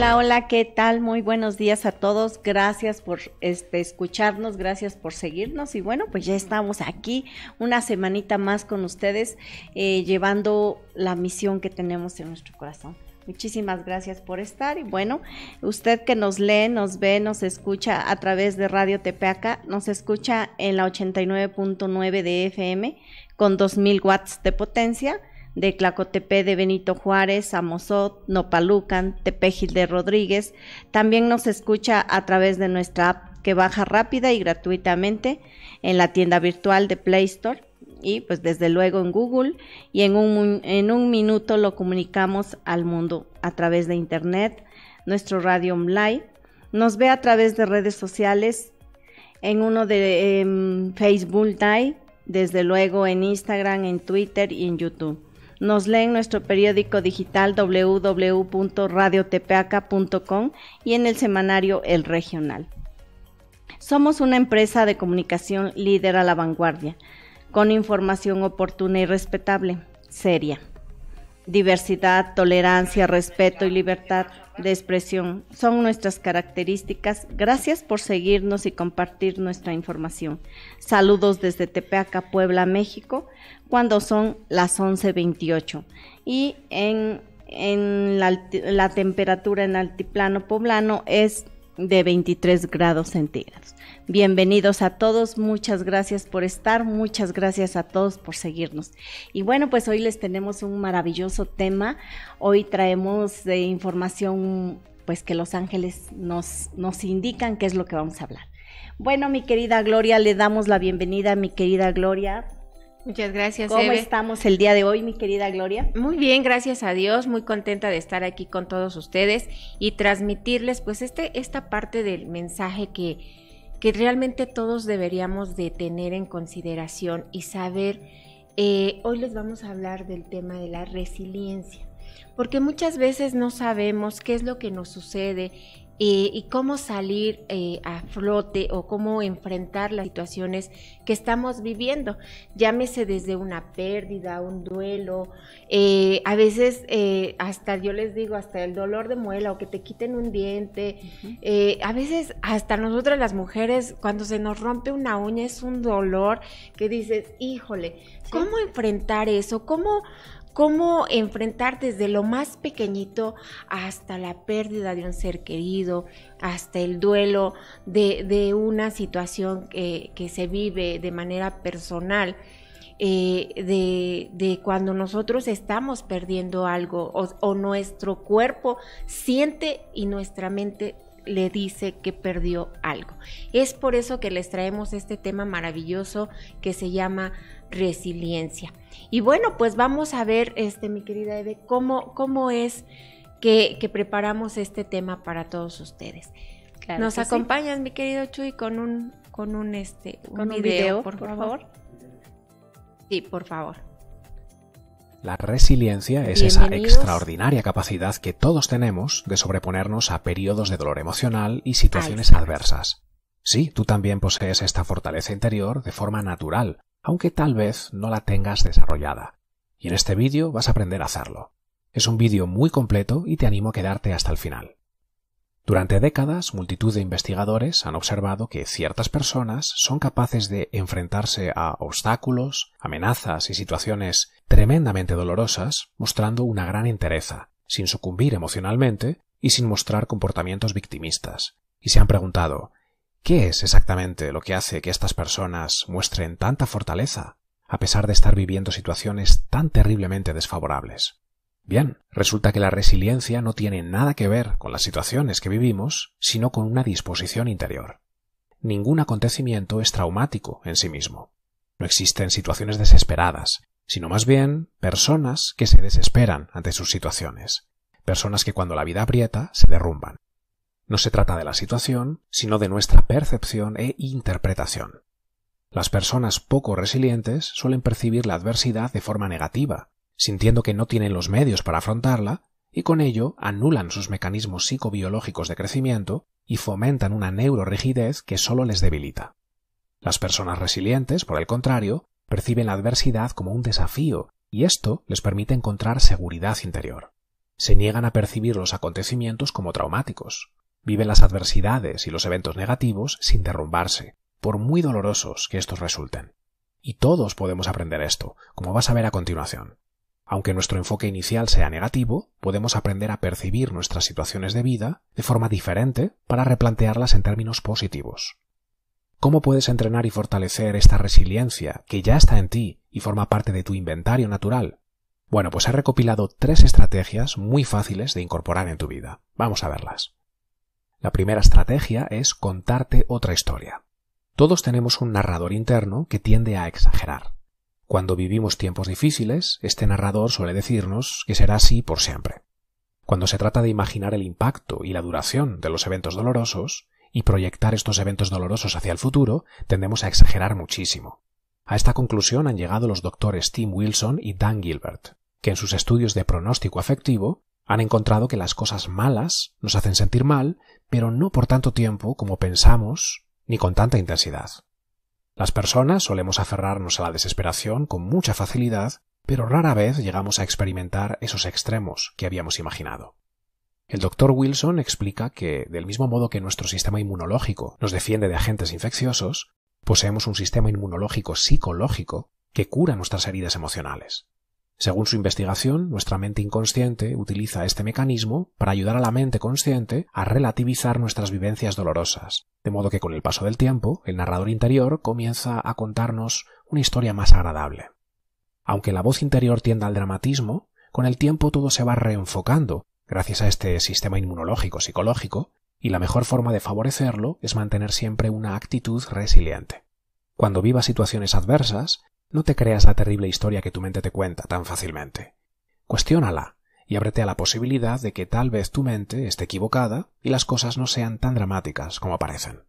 Hola, hola, ¿qué tal? Muy buenos días a todos. Gracias por escucharnos, gracias por seguirnos. Y bueno, pues ya estamos aquí una semanita más con ustedes, llevando la misión que tenemos en nuestro corazón. Muchísimas gracias por estar. Y bueno, usted que nos lee, nos ve, nos escucha a través de Radio Tepeaca, nos escucha en la 89.9 de FM con 2000 watts de potencia, de Tlacotepec de Benito Juárez, Amozot, Nopalucan, Tepejil de Rodríguez. También nos escucha a través de nuestra app que baja rápida y gratuitamente en la tienda virtual de Play Store y pues desde luego en Google, y en un minuto lo comunicamos al mundo a través de internet, nuestro radio online. Nos ve a través de redes sociales, en uno de Facebook Live, desde luego en Instagram, en Twitter y en YouTube. Nos lee en nuestro periódico digital www.radiotepeaca.com y en el semanario El Regional. Somos una empresa de comunicación líder a la vanguardia, con información oportuna y respetable, seria. Diversidad, tolerancia, respeto y libertad de expresión son nuestras características. Gracias por seguirnos y compartir nuestra información. Saludos desde Tepeaca, Puebla, México, cuando son las 11:28. Y en la temperatura en altiplano poblano es de 23 grados centígrados. Bienvenidos a todos, muchas gracias por estar, muchas gracias a todos por seguirnos. Y bueno, pues hoy les tenemos un maravilloso tema. Hoy traemos de información pues que los ángeles nos indican qué es lo que vamos a hablar. Bueno, mi querida Gloria, le damos la bienvenida, mi querida Gloria. Muchas gracias, ¿Cómo Eve? Estamos el día de hoy, mi querida Gloria? Muy bien, gracias a Dios, muy contenta de estar aquí con todos ustedes y transmitirles pues esta parte del mensaje que realmente todos deberíamos de tener en consideración y saber. Hoy les vamos a hablar del tema de la resiliencia, porque muchas veces no sabemos qué es lo que nos sucede y cómo salir a flote o cómo enfrentar las situaciones que estamos viviendo, llámese desde una pérdida, un duelo, a veces hasta yo les digo, hasta el dolor de muela o que te quiten un diente, a veces hasta nosotras las mujeres cuando se nos rompe una uña es un dolor que dices, híjole, ¿cómo enfrentar eso? ¿Cómo enfrentar desde lo más pequeñito hasta la pérdida de un ser querido, hasta el duelo de una situación que se vive de manera personal, de cuando nosotros estamos perdiendo algo o nuestro cuerpo siente y nuestra mente le dice que perdió algo? Es por eso que les traemos este tema maravilloso que se llama resiliencia. Y bueno, pues vamos a ver, mi querida Eve, cómo es que preparamos este tema para todos ustedes. Claro. ¿Nos acompañas, sí, mi querido Chuy, con un video, por favor? Sí, por favor. La resiliencia es esa extraordinaria capacidad que todos tenemos de sobreponernos a periodos de dolor emocional y situaciones adversas. Sí, tú también posees esta fortaleza interior de forma natural, aunque tal vez no la tengas desarrollada. Y en este vídeo vas a aprender a hacerlo. Es un vídeo muy completo y te animo a quedarte hasta el final. Durante décadas, multitud de investigadores han observado que ciertas personas son capaces de enfrentarse a obstáculos, amenazas y situaciones tremendamente dolorosas, mostrando una gran entereza, sin sucumbir emocionalmente y sin mostrar comportamientos victimistas. Y se han preguntado, ¿qué es exactamente lo que hace que estas personas muestren tanta fortaleza, a pesar de estar viviendo situaciones tan terriblemente desfavorables? Bien, resulta que la resiliencia no tiene nada que ver con las situaciones que vivimos, sino con una disposición interior. Ningún acontecimiento es traumático en sí mismo. No existen situaciones desesperadas, sino más bien personas que se desesperan ante sus situaciones, personas que cuando la vida aprieta se derrumban. No se trata de la situación, sino de nuestra percepción e interpretación. Las personas poco resilientes suelen percibir la adversidad de forma negativa, sintiendo que no tienen los medios para afrontarla, y con ello anulan sus mecanismos psicobiológicos de crecimiento y fomentan una neurorrigidez que solo les debilita. Las personas resilientes, por el contrario, perciben la adversidad como un desafío, y esto les permite encontrar seguridad interior. se niegan a percibir los acontecimientos como traumáticos. Viven las adversidades y los eventos negativos sin derrumbarse, por muy dolorosos que estos resulten. Y todos podemos aprender esto, como vas a ver a continuación. Aunque nuestro enfoque inicial sea negativo, podemos aprender a percibir nuestras situaciones de vida de forma diferente para replantearlas en términos positivos. ¿Cómo puedes entrenar y fortalecer esta resiliencia que ya está en ti y forma parte de tu inventario natural? Bueno, pues he recopilado 3 estrategias muy fáciles de incorporar en tu vida. Vamos a verlas. La primera estrategia es contarte otra historia. Todos tenemos un narrador interno que tiende a exagerar. Cuando vivimos tiempos difíciles, este narrador suele decirnos que será así por siempre. Cuando se trata de imaginar el impacto y la duración de los eventos dolorosos y proyectar estos eventos dolorosos hacia el futuro, tendemos a exagerar muchísimo. A esta conclusión han llegado los doctores Tim Wilson y Dan Gilbert, que en sus estudios de pronóstico afectivo han encontrado que las cosas malas nos hacen sentir mal, pero no por tanto tiempo como pensamos ni con tanta intensidad. Las personas solemos aferrarnos a la desesperación con mucha facilidad, pero rara vez llegamos a experimentar esos extremos que habíamos imaginado. El Dr. Wilson explica que, del mismo modo que nuestro sistema inmunológico nos defiende de agentes infecciosos, poseemos un sistema inmunológico psicológico que cura nuestras heridas emocionales. Según su investigación, nuestra mente inconsciente utiliza este mecanismo para ayudar a la mente consciente a relativizar nuestras vivencias dolorosas, de modo que con el paso del tiempo, el narrador interior comienza a contarnos una historia más agradable. Aunque la voz interior tienda al dramatismo, con el tiempo todo se va reenfocando gracias a este sistema inmunológico psicológico, y la mejor forma de favorecerlo es mantener siempre una actitud resiliente. Cuando vivas situaciones adversas, no te creas la terrible historia que tu mente te cuenta tan fácilmente. Cuestiónala y ábrete a la posibilidad de que tal vez tu mente esté equivocada y las cosas no sean tan dramáticas como parecen.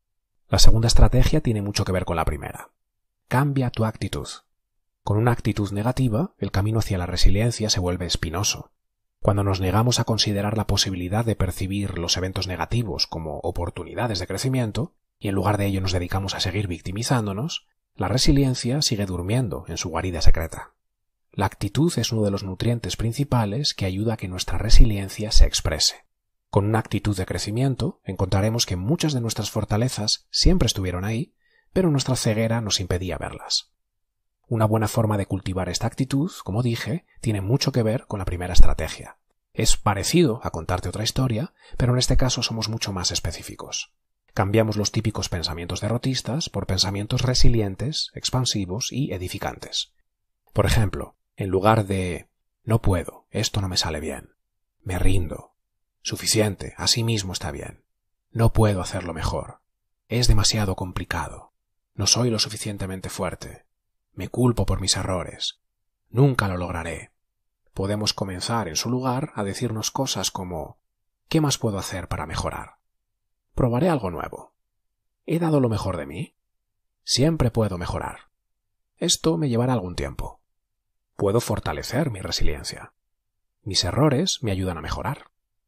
La segunda estrategia tiene mucho que ver con la primera. Cambia tu actitud. Con una actitud negativa, el camino hacia la resiliencia se vuelve espinoso. Cuando nos negamos a considerar la posibilidad de percibir los eventos negativos como oportunidades de crecimiento, y en lugar de ello nos dedicamos a seguir victimizándonos, la resiliencia sigue durmiendo en su guarida secreta. La actitud es uno de los nutrientes principales que ayuda a que nuestra resiliencia se exprese. Con una actitud de crecimiento encontraremos que muchas de nuestras fortalezas siempre estuvieron ahí, pero nuestra ceguera nos impedía verlas. Una buena forma de cultivar esta actitud, como dije, tiene mucho que ver con la primera estrategia. Es parecido a contarte otra historia, pero en este caso somos mucho más específicos. Cambiamos los típicos pensamientos derrotistas por pensamientos resilientes, expansivos y edificantes. Por ejemplo, en lugar de «no puedo, esto no me sale bien», «me rindo», «suficiente, así mismo está bien», «no puedo hacerlo mejor», «es demasiado complicado», «no soy lo suficientemente fuerte», «me culpo por mis errores», «nunca lo lograré». Podemos comenzar en su lugar a decirnos cosas como «¿qué más puedo hacer para mejorar?». Probaré algo nuevo. ¿He dado lo mejor de mí? Siempre puedo mejorar. Esto me llevará algún tiempo. Puedo fortalecer mi resiliencia. Mis errores me ayudan a mejorar.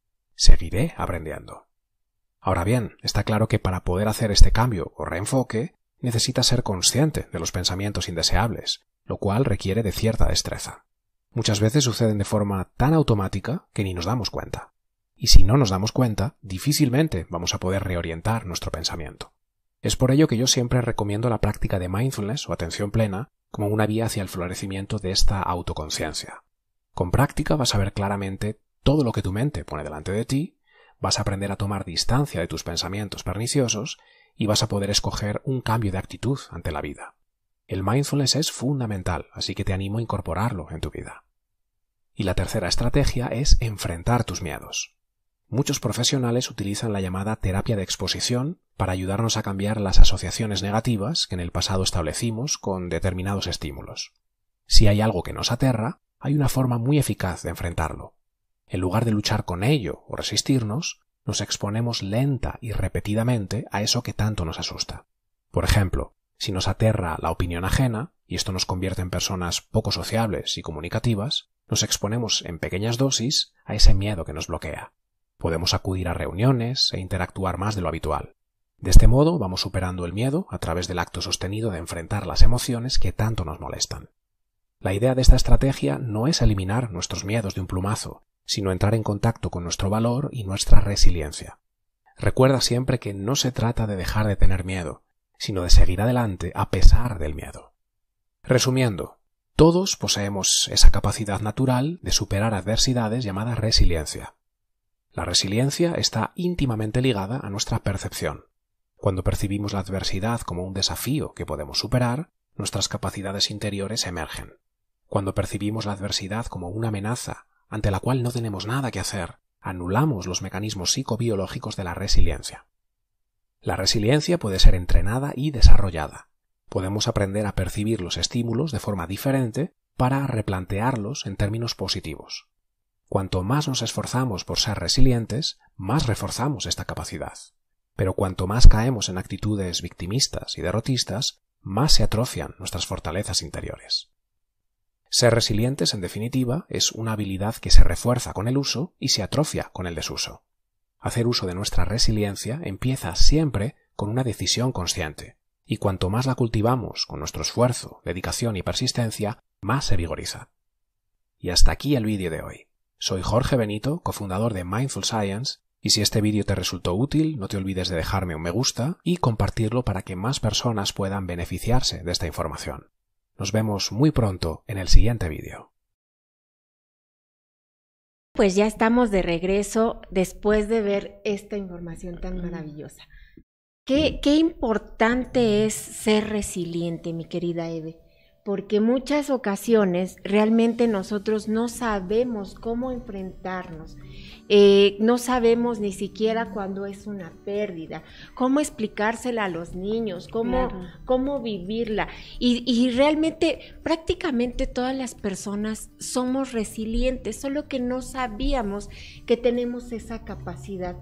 Seguiré aprendiendo. Ahora bien, está claro que para poder hacer este cambio o reenfoque, necesitas ser consciente de los pensamientos indeseables, lo cual requiere de cierta destreza. Muchas veces suceden de forma tan automática que ni nos damos cuenta. Y si no nos damos cuenta, difícilmente vamos a poder reorientar nuestro pensamiento. Es por ello que yo siempre recomiendo la práctica de mindfulness o atención plena como una vía hacia el florecimiento de esta autoconciencia. Con práctica vas a ver claramente todo lo que tu mente pone delante de ti, vas a aprender a tomar distancia de tus pensamientos perniciosos y vas a poder escoger un cambio de actitud ante la vida. El mindfulness es fundamental, así que te animo a incorporarlo en tu vida. Y la tercera estrategia es enfrentar tus miedos. Muchos profesionales utilizan la llamada terapia de exposición para ayudarnos a cambiar las asociaciones negativas que en el pasado establecimos con determinados estímulos. Si hay algo que nos aterra, hay una forma muy eficaz de enfrentarlo. En lugar de luchar con ello o resistirnos, nos exponemos lenta y repetidamente a eso que tanto nos asusta. Por ejemplo, si nos aterra la opinión ajena, y esto nos convierte en personas poco sociables y comunicativas, nos exponemos en pequeñas dosis a ese miedo que nos bloquea. Podemos acudir a reuniones e interactuar más de lo habitual. De este modo vamos superando el miedo a través del acto sostenido de enfrentar las emociones que tanto nos molestan. La idea de esta estrategia no es eliminar nuestros miedos de un plumazo, sino entrar en contacto con nuestro valor y nuestra resiliencia. Recuerda siempre que no se trata de dejar de tener miedo, sino de seguir adelante a pesar del miedo. Resumiendo, todos poseemos esa capacidad natural de superar adversidades llamada resiliencia. La resiliencia está íntimamente ligada a nuestra percepción. Cuando percibimos la adversidad como un desafío que podemos superar, nuestras capacidades interiores emergen. Cuando percibimos la adversidad como una amenaza ante la cual no tenemos nada que hacer, anulamos los mecanismos psicobiológicos de la resiliencia. La resiliencia puede ser entrenada y desarrollada. Podemos aprender a percibir los estímulos de forma diferente para replantearlos en términos positivos. Cuanto más nos esforzamos por ser resilientes, más reforzamos esta capacidad. Pero cuanto más caemos en actitudes victimistas y derrotistas, más se atrofian nuestras fortalezas interiores. Ser resilientes, en definitiva, es una habilidad que se refuerza con el uso y se atrofia con el desuso. Hacer uso de nuestra resiliencia empieza siempre con una decisión consciente, y cuanto más la cultivamos con nuestro esfuerzo, dedicación y persistencia, más se vigoriza. Y hasta aquí el vídeo de hoy. Soy Jorge Benito, cofundador de Mindful Science, y si este vídeo te resultó útil, no te olvides de dejarme un me gusta y compartirlo para que más personas puedan beneficiarse de esta información. Nos vemos muy pronto en el siguiente vídeo. Pues ya estamos de regreso después de ver esta información tan maravillosa. Qué importante es ser resiliente, mi querida Eve, porque muchas ocasiones realmente nosotros no sabemos cómo enfrentarnos, no sabemos ni siquiera cuando es una pérdida, cómo explicársela a los niños, cómo vivirla. Y realmente prácticamente todas las personas somos resilientes, solo que no sabíamos que tenemos esa capacidad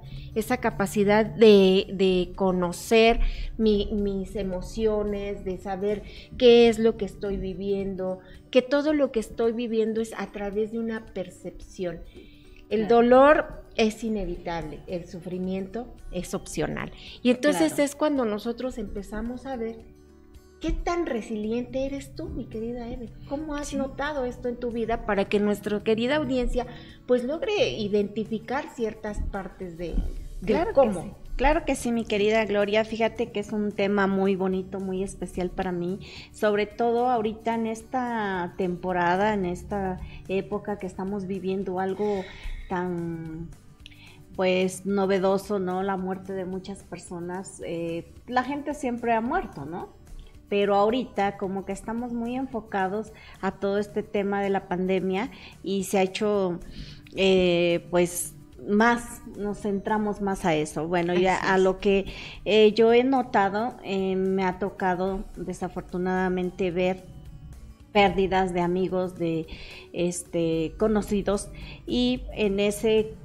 de conocer mis emociones, de saber qué es lo que estoy viviendo, que todo lo que estoy viviendo es a través de una percepción. El dolor es inevitable, el sufrimiento es opcional. Y entonces es cuando nosotros empezamos a ver qué tan resiliente eres tú, mi querida Eve. ¿Cómo has notado esto en tu vida para que nuestra querida audiencia pues logre identificar ciertas partes de cómo? Claro que sí, mi querida Gloria. Fíjate que es un tema muy bonito, muy especial para mí, sobre todo ahorita en esta temporada, en esta época que estamos viviendo algo tan pues novedoso, ¿no? La muerte de muchas personas. La gente siempre ha muerto, ¿no? Pero ahorita como que estamos muy enfocados a todo este tema de la pandemia y se ha hecho pues más, nos centramos más a eso. Bueno, ya a lo que yo he notado, me ha tocado desafortunadamente ver pérdidas de amigos, de conocidos, y en ese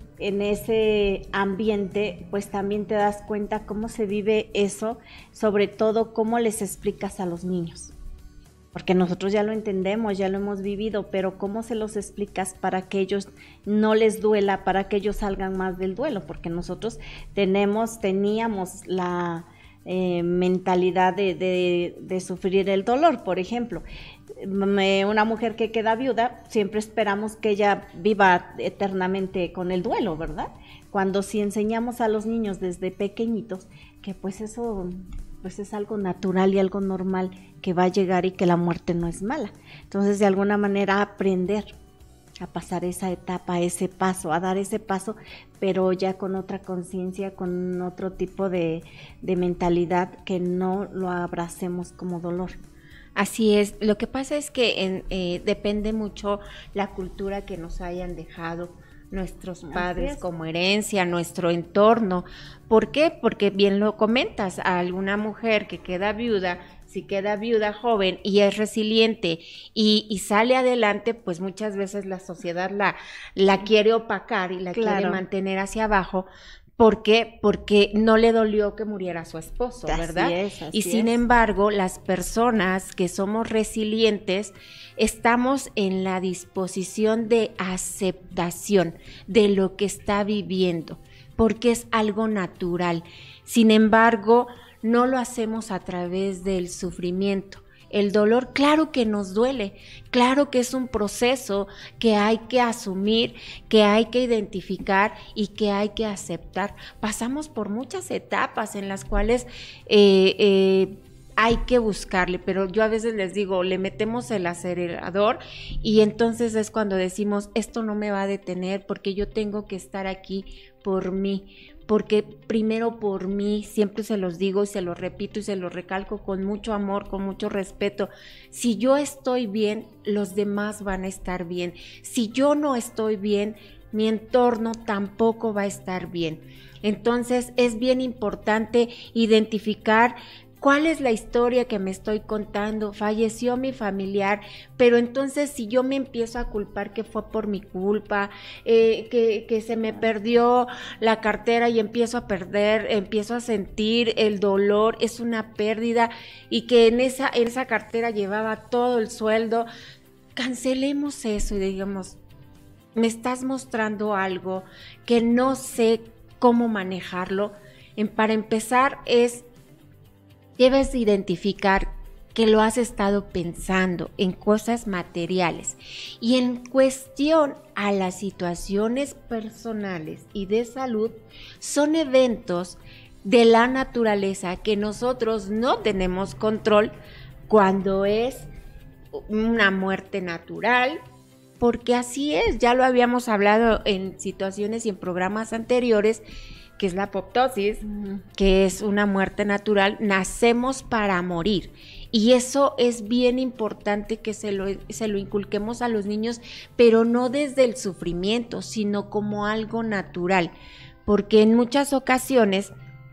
ambiente pues también te das cuenta cómo se vive eso, sobre todo cómo les explicas a los niños. Porque nosotros ya lo entendemos, ya lo hemos vivido, pero ¿cómo se los explicas para que ellos no les duela, para que ellos salgan más del duelo? Porque nosotros teníamos la mentalidad de sufrir el dolor. Por ejemplo, una mujer que queda viuda, siempre esperamos que ella viva eternamente con el duelo, ¿verdad? Cuando si enseñamos a los niños desde pequeñitos que pues eso pues es algo natural y algo normal que va a llegar y que la muerte no es mala. Entonces, de alguna manera aprender a pasar esa etapa, ese paso, a dar ese paso, pero ya con otra conciencia, con otro tipo de mentalidad, que no lo abracemos como dolor. Así es. Lo que pasa es que depende mucho la cultura que nos hayan dejado nuestros padres como herencia, nuestro entorno. ¿Por qué? Porque bien lo comentas, a alguna mujer que queda viuda, si queda viuda joven y es resiliente y sale adelante, pues muchas veces la sociedad la quiere opacar y la quiere mantener hacia abajo. ¿Por qué? Porque no le dolió que muriera su esposo, ¿verdad? Así es. Y sin embargo, las personas que somos resilientes estamos en la disposición de aceptación de lo que está viviendo, porque es algo natural. Sin embargo, no lo hacemos a través del sufrimiento. el dolor, claro que nos duele, claro que es un proceso que hay que asumir, que hay que identificar y que hay que aceptar. Pasamos por muchas etapas en las cuales hay que buscarle, pero yo a veces les digo, le metemos el acelerador y entonces es cuando decimos, esto no me va a detener porque yo tengo que estar aquí por mí, porque primero por mí, siempre se los digo y se los repito y se los recalco con mucho amor, con mucho respeto. Si yo estoy bien, los demás van a estar bien. Si yo no estoy bien, mi entorno tampoco va a estar bien. Entonces es bien importante identificar ¿cuál es la historia que me estoy contando? Falleció mi familiar, pero entonces si yo me empiezo a culpar que fue por mi culpa, que se me perdió la cartera y empiezo a sentir el dolor, es una pérdida, y que en esa cartera llevaba todo el sueldo, cancelemos eso y digamos, me estás mostrando algo que no sé cómo manejarlo. Para empezar debes identificar que lo has estado pensando en cosas materiales y en cuestión a las situaciones personales y de salud, son eventos de la naturaleza que nosotros no tenemos control cuando es una muerte natural, porque así es, ya lo habíamos hablado en situaciones y en programas anteriores, que es la apoptosis, que es una muerte natural. Nacemos para morir, y eso es bien importante que se lo inculquemos a los niños, pero no desde el sufrimiento, sino como algo natural, porque en muchas ocasiones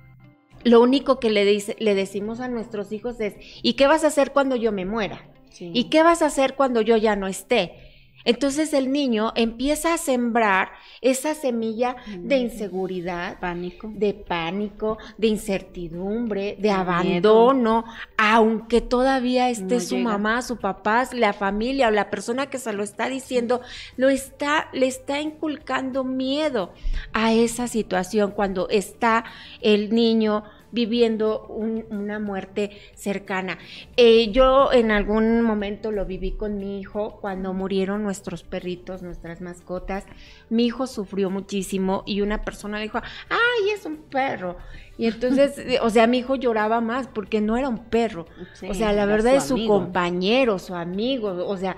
lo único que le decimos a nuestros hijos es, ¿y qué vas a hacer cuando yo me muera? Sí. ¿Y qué vas a hacer cuando yo ya no esté? Entonces el niño empieza a sembrar esa semilla de inseguridad, de pánico, de incertidumbre, de abandono, miedo. Aunque todavía esté su mamá, su papá, la familia o la persona que se lo está diciendo, le está inculcando miedo a esa situación cuando está el niño viviendo una muerte cercana. Yo en algún momento lo viví con mi hijo cuando murieron nuestros perritos, nuestras mascotas. Mi hijo sufrió muchísimo y una persona le dijo, ¡ay, es un perro! Y entonces, o sea, mi hijo lloraba más porque no era un perro. Sí, o sea, la verdad es su compañero, su amigo, o sea,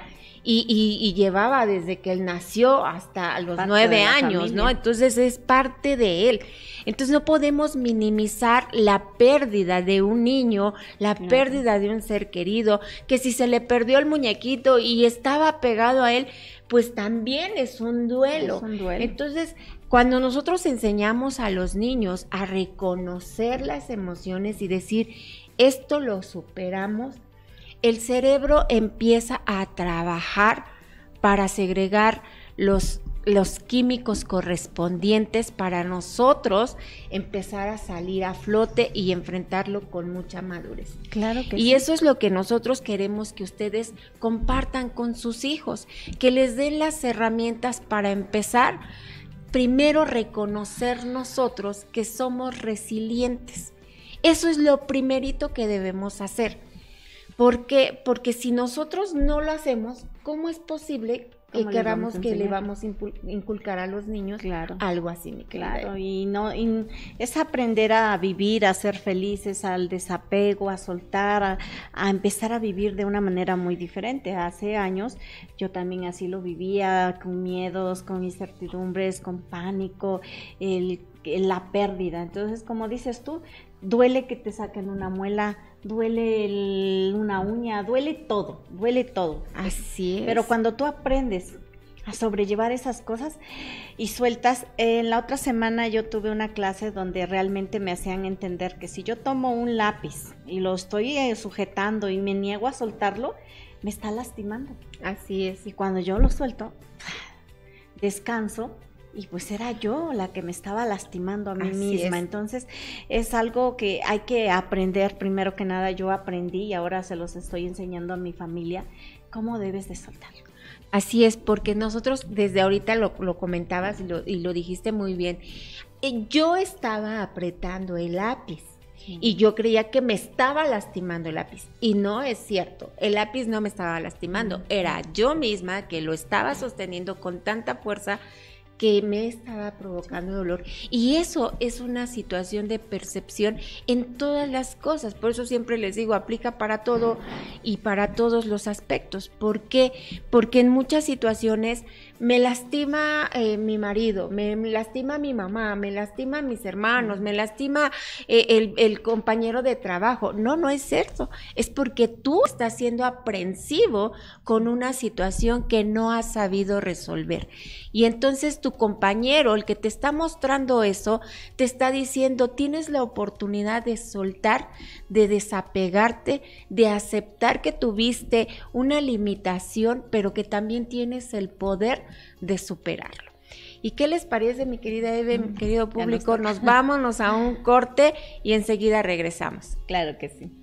y llevaba desde que él nació hasta los 9 años, ¿no? Entonces es parte de él. Entonces no podemos minimizar la pérdida de un niño, la pérdida de un ser querido, que si se le perdió el muñequito y estaba pegado a él, pues también es un duelo. Es un duelo. Entonces, cuando nosotros enseñamos a los niños a reconocer las emociones y decir, esto lo superamos, el cerebro empieza a trabajar para segregar los químicos correspondientes para nosotros empezar a salir a flote y enfrentarlo con mucha madurez. Claro que sí. Y eso es lo que nosotros queremos que ustedes compartan con sus hijos, que les den las herramientas para empezar. Primero, reconocer nosotros que somos resilientes. Eso es lo primerito que debemos hacer. ¿Por qué? Porque si nosotros no lo hacemos, ¿cómo es posible que queramos que le vamos a inculcar a los niños algo así, mi querida? Claro, y es aprender a vivir, a ser felices, al desapego, a soltar, a empezar a vivir de una manera muy diferente. Hace años yo también así lo vivía, con miedos, con incertidumbres, con pánico, la pérdida. Entonces, como dices tú, duele que te saquen una muela, duele una uña, duele todo. Así es. Pero cuando tú aprendes a sobrellevar esas cosas y sueltas, en la otra semana yo tuve una clase donde realmente me hacían entender que si yo tomo un lápiz y lo estoy sujetando y me niego a soltarlo, me está lastimando. Así es. Y cuando yo lo suelto, descanso. Y pues era yo la que me estaba lastimando a mí misma. Entonces es algo que hay que aprender. Primero que nada yo aprendí y ahora se los estoy enseñando a mi familia cómo debes de soltarlo. Así es, porque nosotros desde ahorita lo comentabas y lo dijiste muy bien. Yo estaba apretando el lápiz Y yo creía que me estaba lastimando el lápiz. Y no es cierto, el lápiz no me estaba lastimando. Era yo misma que lo estaba sosteniendo con tanta fuerza que me estaba provocando dolor. Y eso es una situación de percepción en todas las cosas. Por eso siempre les digo, aplica para todo y para todos los aspectos. ¿Por qué? Porque en muchas situaciones me lastima mi marido, me lastima mi mamá, me lastima mis hermanos, me lastima el compañero de trabajo. No es cierto. Es porque tú estás siendo aprensivo con una situación que no has sabido resolver. Y entonces tu compañero, el que te está mostrando eso, te está diciendo, tienes la oportunidad de soltar, de desapegarte, de aceptar que tuviste una limitación, pero que también tienes el poder de superarlo. ¿Y qué les parece, mi querida Eve, mi querido público? Nos vámonos a un corte y enseguida regresamos. Claro que sí.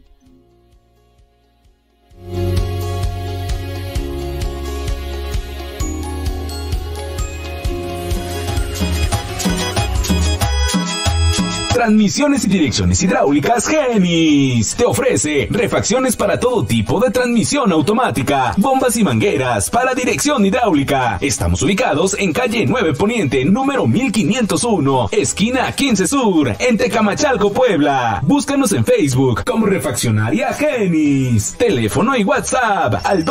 Transmisiones y direcciones hidráulicas Géminis te ofrece refacciones para todo tipo de transmisión automática, bombas y mangueras para dirección hidráulica. Estamos ubicados en calle 9 Poniente, número 1501, esquina 15 Sur, en Tecamachalco, Puebla. Búscanos en Facebook como Refaccionaria Géminis. Teléfono y WhatsApp al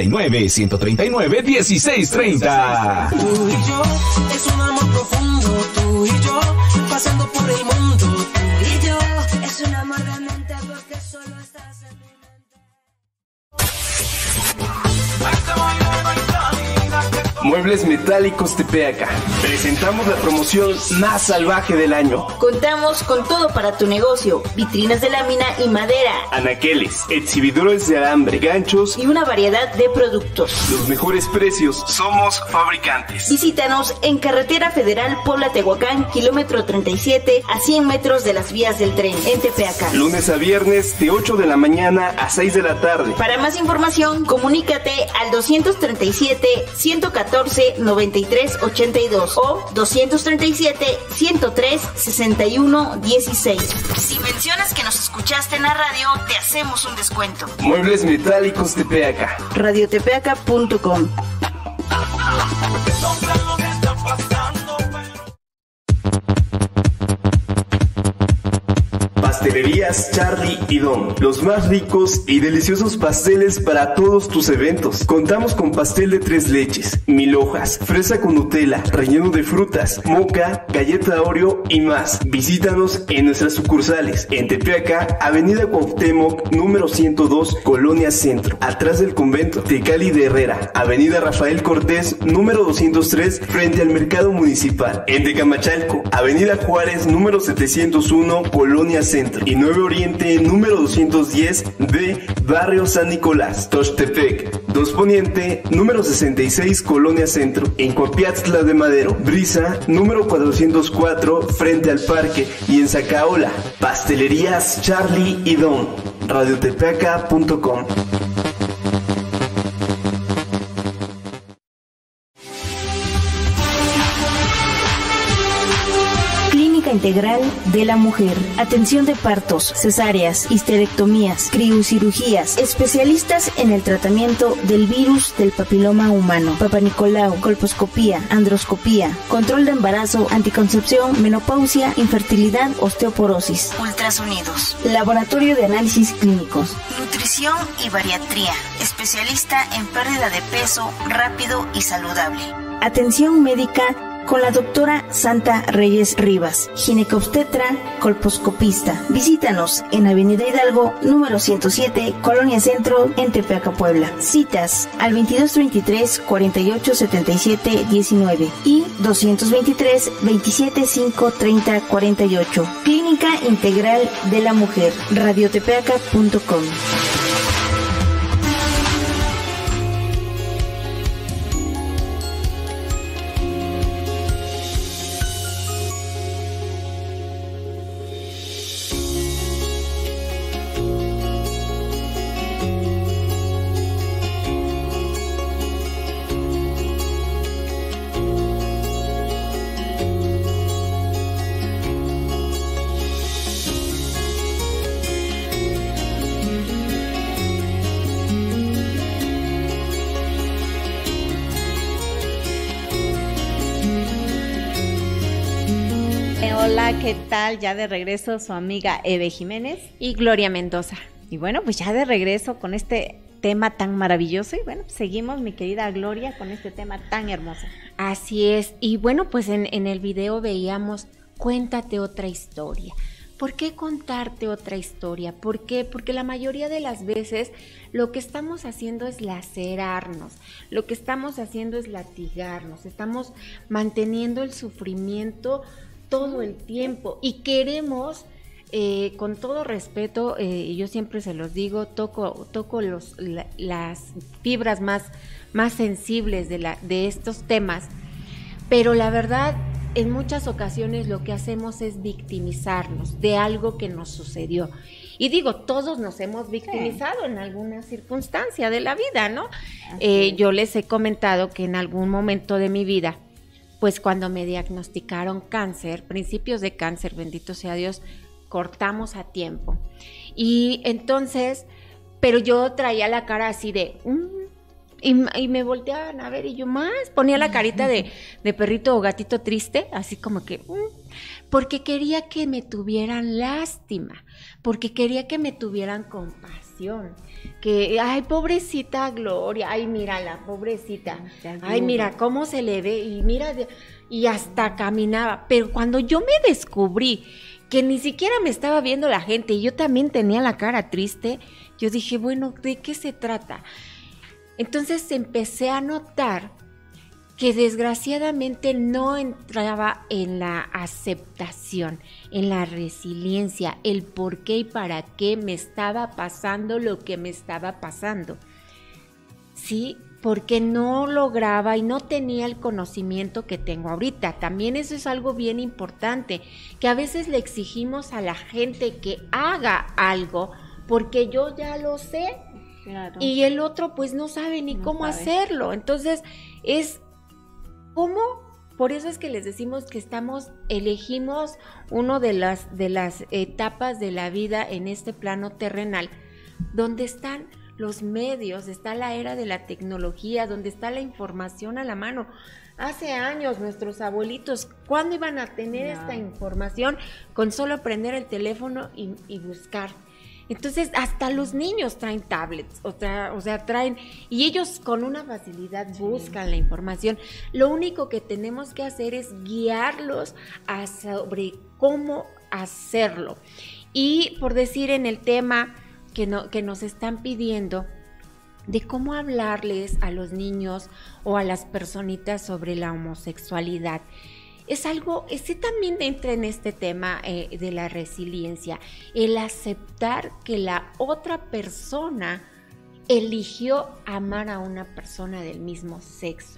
249-139-1630. Tú y yo es un amor profundo, tú y yo pasando por el mundo. Tú y yo es un amor de mente porque solo estás en mi mente. Muebles Metálicos Tepeaca. Presentamos la promoción más salvaje del año. Contamos con todo para tu negocio: vitrinas de lámina y madera, Anaqueles, exhibidores de alambre, ganchos y una variedad de productos. Los mejores precios. Somos fabricantes. Visítanos en Carretera Federal Puebla-Tehuacán, kilómetro 37, a 100 metros de las vías del tren, en Tepeaca. Lunes a viernes de 8 de la mañana a 6 de la tarde. Para más información, comunícate al 237-114-9382 o 237-103-6116. Si mencionas que nos escuchaste en la radio, te hacemos un descuento. Muebles Metálicos Tepeaca. radiotepeaca.com. Pastelerías Charlie y Don, los más ricos y deliciosos pasteles para todos tus eventos. Contamos con pastel de 3 leches, 1000 hojas, fresa con Nutella, relleno de frutas, moca, galleta Oreo y más. Visítanos en nuestras sucursales, en Tepeaca, Avenida Cuauhtémoc, número 102, Colonia Centro, atrás del convento, Tecali de Herrera, Avenida Rafael Cortés, número 203, frente al Mercado Municipal. En Tecamachalco, Avenida Juárez, número 701, Colonia Centro, y 9 Oriente, número 210 de Barrio San Nicolás. Tochtepec, 2 Poniente, número 66, Colonia Centro, en Coapiaxtla de Madero. Brisa, número 404, frente al parque, y en Zacaola. Pastelerías Charlie y Don. radiotepeaca.com. Integral de la mujer. Atención de partos, cesáreas, histerectomías, criocirugías. Especialistas en el tratamiento del virus del papiloma humano. Papanicolau, colposcopía, androscopía, control de embarazo, anticoncepción, menopausia, infertilidad, osteoporosis. Ultrasonidos. Laboratorio de análisis clínicos. Nutrición y bariatría. Especialista en pérdida de peso rápido y saludable. Atención médica con la doctora Santa Reyes Rivas, ginecobstetra, colposcopista. Visítanos en Avenida Hidalgo, número 107, Colonia Centro, en Tepeaca, Puebla. Citas al 2223 48 77 19 y 223 27 5 30 48. Clínica Integral de la Mujer. radiotepeaca.com. Hola, ¿qué tal? Ya de regreso su amiga Eve Jiménez y Gloria Mendoza. Y bueno, pues ya de regreso con este tema tan maravilloso y bueno, seguimos mi querida Gloria con este tema tan hermoso. Así es, y bueno, pues en el video veíamos cuéntate otra historia. ¿Por qué contarte otra historia? ¿Por qué? Porque la mayoría de las veces lo que estamos haciendo es lacerarnos, lo que estamos haciendo es latigarnos, estamos manteniendo el sufrimiento todo el tiempo y queremos, con todo respeto, yo siempre se los digo, toco las fibras más sensibles de estos temas, pero la verdad, en muchas ocasiones lo que hacemos es victimizarnos de algo que nos sucedió. Y digo, todos nos hemos victimizado en alguna circunstancia de la vida, ¿no? Yo les he comentado que en algún momento de mi vida, pues cuando me diagnosticaron cáncer, principios de cáncer, bendito sea Dios, cortamos a tiempo. Y entonces, pero yo traía la cara así de... Y me volteaban a ver y yo más ponía la carita de perrito o gatito triste, así como que, porque quería que me tuvieran lástima, porque quería que me tuvieran compasión, que, ay, pobrecita Gloria, ay, mírala, pobrecita, ay, mira cómo se le ve, y mira, y hasta caminaba, pero cuando yo me descubrí que ni siquiera me estaba viendo la gente y yo también tenía la cara triste, yo dije, bueno, ¿de qué se trata? Entonces empecé a notar que desgraciadamente no entraba en la aceptación, en la resiliencia, el por qué y para qué me estaba pasando lo que me estaba pasando. Sí, porque no lograba y no tenía el conocimiento que tengo ahorita. También eso es algo bien importante, que a veces le exigimos a la gente que haga algo porque yo ya lo sé. Claro. Y el otro pues no sabe ni cómo hacerlo. Entonces es como, por eso es que les decimos que elegimos uno de las etapas de la vida en este plano terrenal, donde están los medios, está la era de la tecnología, donde está la información a la mano. Hace años nuestros abuelitos, ¿cuándo iban a tener esta información? Con solo prender el teléfono y buscar. Entonces, hasta los niños traen tablets, o sea, traen, y ellos con una facilidad buscan la información. Lo único que tenemos que hacer es guiarlos sobre cómo hacerlo. Y por decir en el tema que nos están pidiendo, de cómo hablarles a los niños o a las personitas sobre la homosexualidad. Es algo, ese también entra en este tema de la resiliencia, el aceptar que la otra persona eligió amar a una persona del mismo sexo.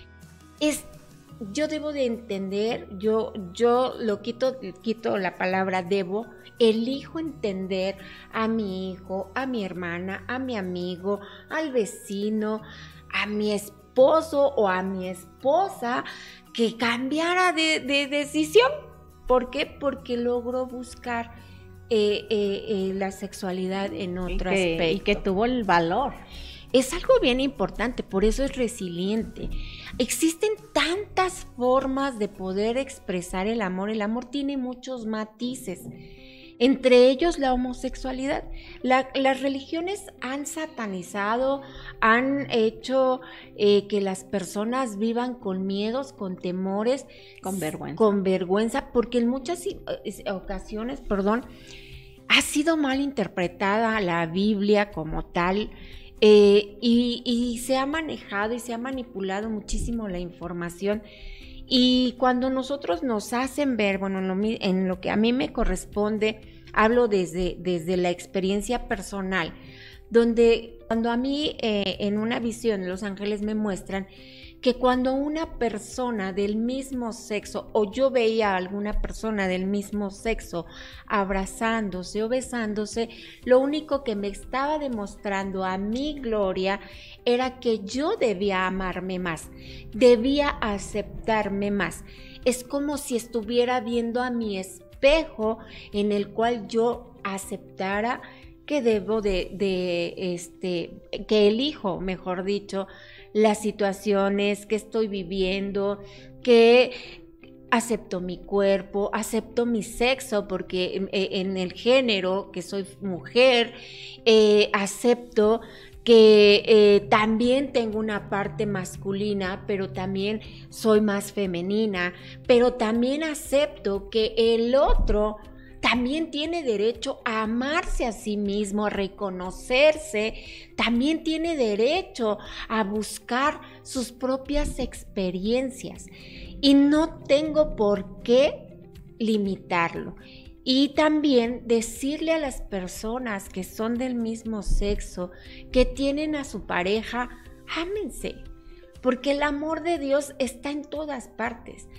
Yo debo de entender, yo lo quito la palabra debo, elijo entender a mi hijo, a mi hermana, a mi amigo, al vecino, a mi esposo o a mi esposa, que cambiara de decisión. ¿Por qué? Porque logró buscar la sexualidad en otro aspecto. Y que tuvo el valor. Es algo bien importante, por eso es resiliente. Existen tantas formas de poder expresar el amor. El amor tiene muchos matices. Entre ellos la homosexualidad. Las religiones han satanizado, han hecho que las personas vivan con miedos, con temores, con vergüenza, porque en muchas ocasiones, ha sido mal interpretada la Biblia como tal, y se ha manejado y se ha manipulado muchísimo la información. Y cuando nosotros nos hacen ver, bueno, en lo que a mí me corresponde, hablo desde la experiencia personal, donde cuando a mí en una visión los ángeles me muestran que cuando una persona del mismo sexo, o yo veía a alguna persona del mismo sexo abrazándose o besándose, lo único que me estaba demostrando a mi Gloria era que yo debía amarme más, debía aceptarme más. Es como si estuviera viendo a mi espejo en el cual yo aceptara que debo que elijo, mejor dicho, las situaciones que estoy viviendo, que acepto mi cuerpo, acepto mi sexo, porque en el género, que soy mujer, acepto que también tengo una parte masculina, pero también soy más femenina, pero también acepto que el otro también tiene derecho a amarse a sí mismo, a reconocerse, también tiene derecho a buscar sus propias experiencias y no tengo por qué limitarlo. Y también decirle a las personas que son del mismo sexo, que tienen a su pareja, ámense, porque el amor de Dios está en todas partes.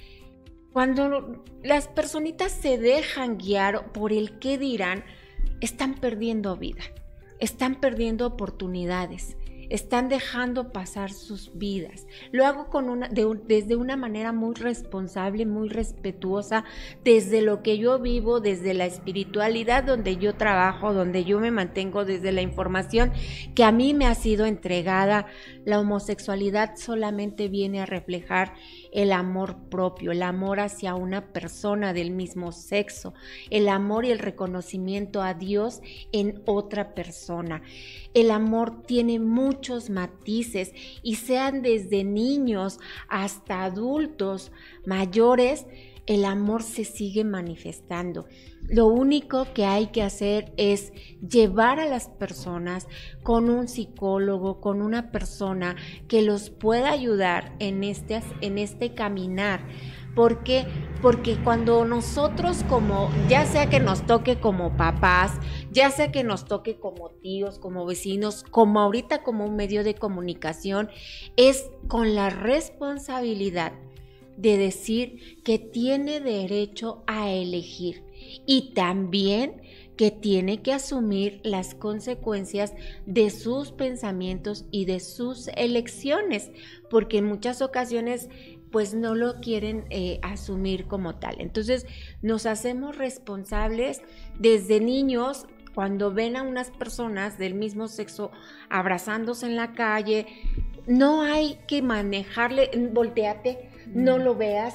Cuando las personitas se dejan guiar por el qué dirán, están perdiendo vida, están perdiendo oportunidades, están dejando pasar sus vidas. Lo hago desde una manera muy responsable, muy respetuosa, desde lo que yo vivo, desde la espiritualidad donde yo trabajo, donde yo me mantengo, desde la información que a mí me ha sido entregada. La homosexualidad solamente viene a reflejar el amor propio, el amor hacia una persona del mismo sexo, el amor y el reconocimiento a Dios en otra persona. El amor tiene muchos matices y sean desde niños hasta adultos mayores, el amor se sigue manifestando. Lo único que hay que hacer es llevar a las personas con un psicólogo, con una persona que los pueda ayudar en este caminar. ¿Por qué? Porque cuando nosotros ya sea que nos toque como papás, ya sea que nos toque como tíos, como vecinos, como ahorita como un medio de comunicación, es con la responsabilidad de decir que tiene derecho a elegir y también que tiene que asumir las consecuencias de sus pensamientos y de sus elecciones, porque en muchas ocasiones pues no lo quieren asumir como tal. Entonces nos hacemos responsables desde niños. Cuando ven a unas personas del mismo sexo abrazándose en la calle, no hay que manejarle, volteate, no lo veas.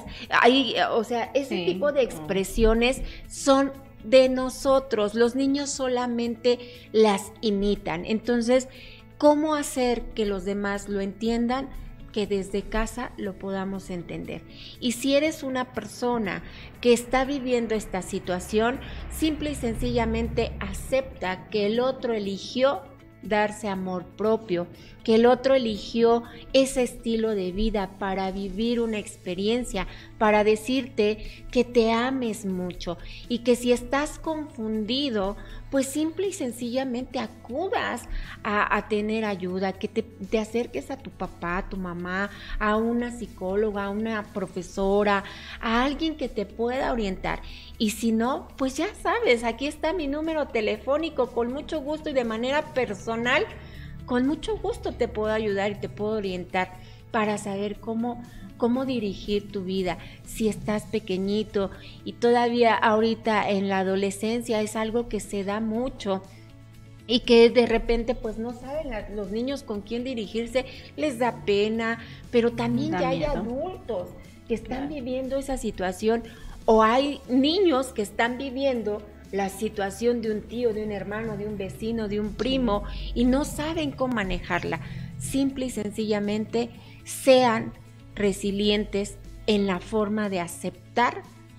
Ese tipo de expresiones son de nosotros. Los niños solamente las imitan. Entonces, ¿cómo hacer que los demás lo entiendan? Que desde casa lo podamos entender. Y si eres una persona que está viviendo esta situación, simple y sencillamente acepta que el otro eligió darse amor propio, que el otro eligió ese estilo de vida para vivir una experiencia, para decirte que te ames mucho y que si estás confundido, pues simple y sencillamente acudas a tener ayuda, que te acerques a tu papá, a tu mamá, a una psicóloga, a una profesora, a alguien que te pueda orientar. Y si no, pues ya sabes, aquí está mi número telefónico, con mucho gusto y de manera personal, con mucho gusto te puedo ayudar y te puedo orientar para saber cómo dirigir tu vida. Si estás pequeñito y todavía ahorita en la adolescencia es algo que se da mucho y que de repente pues no saben los niños con quién dirigirse, les da pena, pero también ya hay adultos que están viviendo esa situación, o hay niños que están viviendo la situación de un tío, de un hermano, de un vecino, de un primo y no saben cómo manejarla. Simple y sencillamente sean resilientes en la forma de aceptar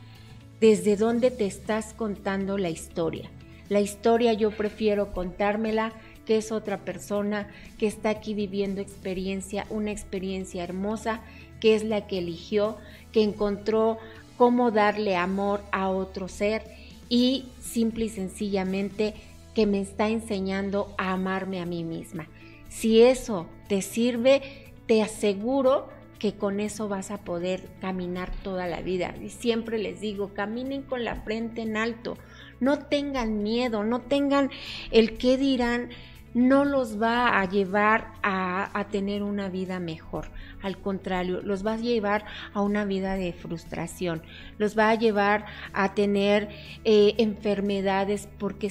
desde dónde te estás contando la historia. La historia yo prefiero contármela que es otra persona que está aquí viviendo una experiencia hermosa, que es la que eligió, que encontró cómo darle amor a otro ser y simple y sencillamente que me está enseñando a amarme a mí misma. Si eso te sirve, te aseguro que con eso vas a poder caminar toda la vida. Y siempre les digo, caminen con la frente en alto, no tengan miedo, no tengan el qué dirán, no los va a llevar a tener una vida mejor. Al contrario, los va a llevar a una vida de frustración, los va a llevar a tener enfermedades porque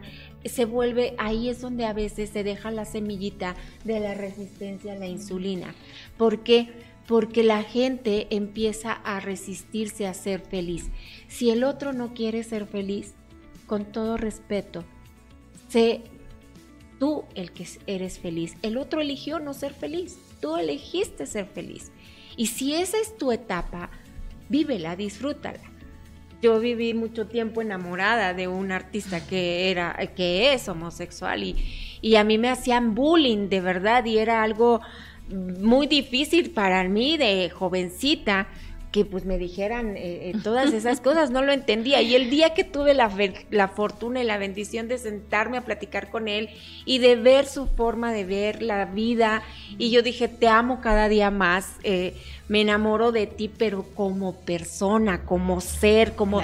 ahí es donde a veces se deja la semillita de la resistencia a la insulina. ¿Por qué? porque la gente empieza a resistirse a ser feliz. Si el otro no quiere ser feliz, con todo respeto, sé tú el que eres feliz. El otro eligió no ser feliz, tú elegiste ser feliz. Y si esa es tu etapa, vívela, disfrútala. Yo viví mucho tiempo enamorada de un artista que es homosexual y a mí me hacían bullying de verdad, y era algo muy difícil para mí de jovencita que pues me dijeran todas esas cosas, no lo entendía. Y el día que tuve la fortuna y la bendición de sentarme a platicar con él y de ver su forma de ver la vida, y yo dije, te amo cada día más, me enamoro de ti, pero como persona, como ser, como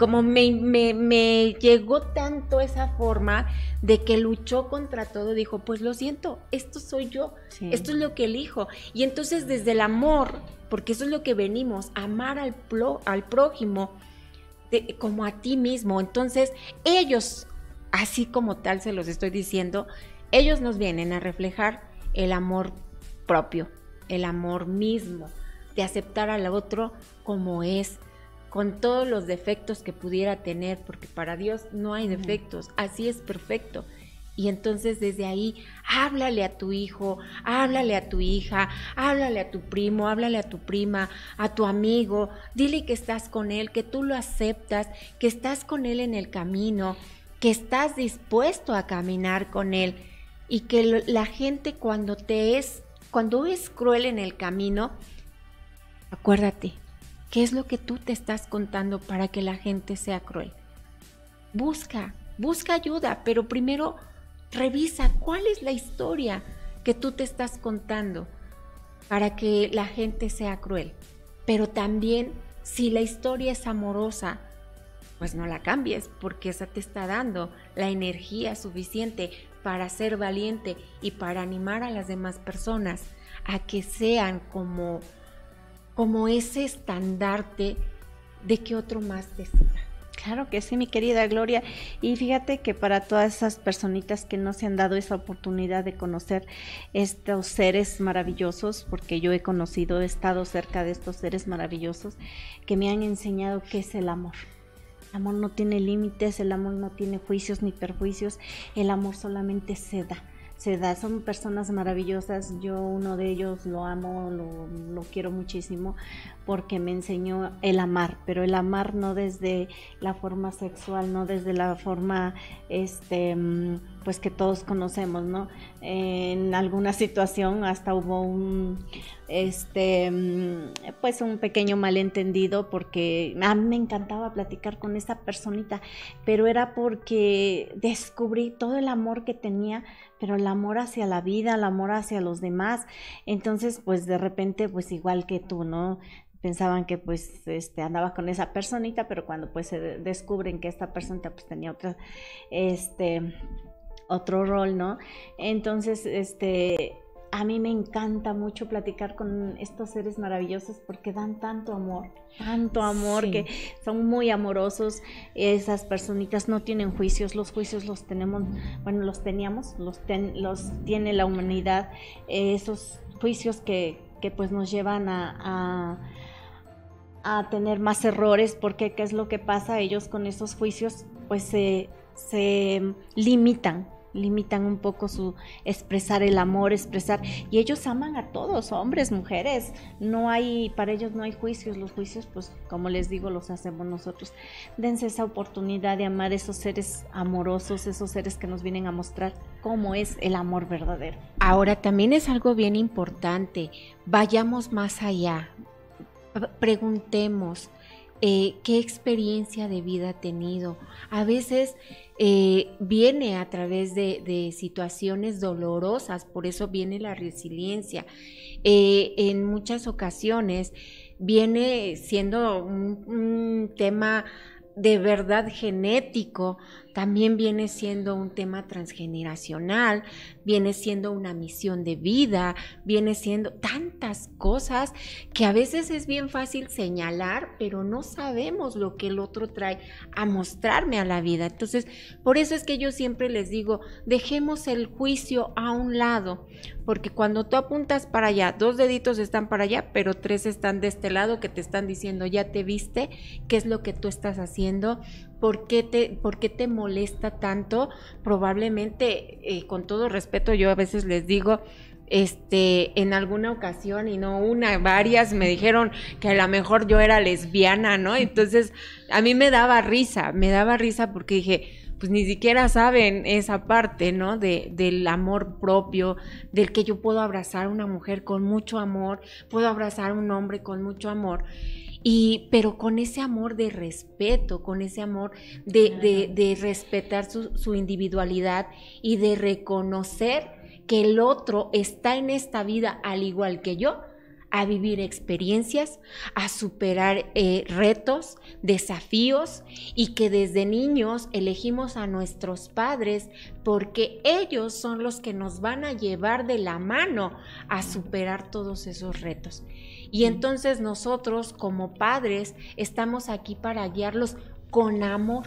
me llegó tanto esa forma de que luchó contra todo. Dijo, pues lo siento, esto soy yo, esto es lo que elijo. Y entonces desde el amor, porque eso es lo que venimos, amar al prójimo como a ti mismo. Entonces ellos, así como tal se los estoy diciendo, ellos nos vienen a reflejar el amor propio, el amor mismo, de aceptar al otro como es, con todos los defectos que pudiera tener, porque para Dios no hay defectos, así es perfecto. Y entonces desde ahí, háblale a tu hijo, háblale a tu hija, háblale a tu primo, háblale a tu prima, a tu amigo, dile que estás con él, que tú lo aceptas, que estás con él en el camino, que estás dispuesto a caminar con él, y que la gente cuando es cruel en el camino, acuérdate, ¿qué es lo que tú te estás contando para que la gente sea cruel? Busca ayuda, pero primero revisa cuál es la historia que tú te estás contando para que la gente sea cruel. Pero también, si la historia es amorosa, pues no la cambies, porque esa te está dando la energía suficiente para ser valiente y para animar a las demás personas a que sean como ese estandarte de que otro más te siga. Claro que sí, mi querida Gloria. Y fíjate que para todas esas personitas que no se han dado esa oportunidad de conocer estos seres maravillosos, porque yo he estado cerca de estos seres maravillosos que me han enseñado qué es el amor. El amor no tiene límites, el amor no tiene juicios ni perjuicios, el amor solamente se da. Son personas maravillosas. Yo uno de ellos lo amo, lo quiero muchísimo, porque me enseñó el amar, pero el amar no desde la forma sexual, no desde la forma pues que todos conocemos, ¿no? En alguna situación hasta hubo pues un pequeño malentendido, porque a mí me encantaba platicar con esa personita, pero era porque descubrí todo el amor que tenía, pero el amor hacia la vida, el amor hacia los demás. Entonces pues de repente, pues igual que tú, ¿no? Pensaban que pues andaba con esa personita, pero cuando pues se descubren que esta personita pues tenía otro rol, ¿no? Entonces a mí me encanta mucho platicar con estos seres maravillosos, porque dan tanto amor, sí, que son muy amorosos. Esas personitas no tienen juicios, los juicios los tenemos, bueno, los teníamos, los tiene la humanidad, esos juicios que pues nos llevan a tener más errores, porque ¿qué es lo que pasa? Ellos con esos juicios pues se limitan un poco su expresar el amor, y ellos aman a todos, hombres, mujeres, para ellos no hay juicios. Los juicios, pues como les digo, los hacemos nosotros. Dense esa oportunidad de amar esos seres amorosos, esos seres que nos vienen a mostrar cómo es el amor verdadero. Ahora también es algo bien importante, vayamos más allá, preguntemos qué experiencia de vida ha tenido. A veces viene a través de situaciones dolorosas, por eso viene la resiliencia. En muchas ocasiones viene siendo un tema de verdad genético, también viene siendo un tema transgeneracional, viene siendo una misión de vida, viene siendo tantas cosas que a veces es bien fácil señalar, pero no sabemos lo que el otro trae a mostrarme a la vida. Entonces, por eso es que yo siempre les digo, dejemos el juicio a un lado, porque cuando tú apuntas para allá, 2 deditos están para allá, pero 3 están de este lado que te están diciendo, ya te viste, qué es lo que tú estás haciendo, por qué te molesta tanto. Probablemente, con todo respeto, yo a veces les digo, en alguna ocasión, y no una, varias, me dijeron que a lo mejor yo era lesbiana, ¿no? Entonces, a mí me daba risa porque dije, pues ni siquiera saben esa parte, ¿no? Del amor propio, del que yo puedo abrazar a una mujer con mucho amor, puedo abrazar a un hombre con mucho amor, pero con ese amor de respeto, con ese amor de respetar su individualidad y de reconocer que el otro está en esta vida al igual que yo, a vivir experiencias, a superar retos, desafíos, y que desde niños elegimos a nuestros padres porque ellos son los que nos van a llevar de la mano a superar todos esos retos. Y entonces nosotros como padres estamos aquí para guiarlos con amor.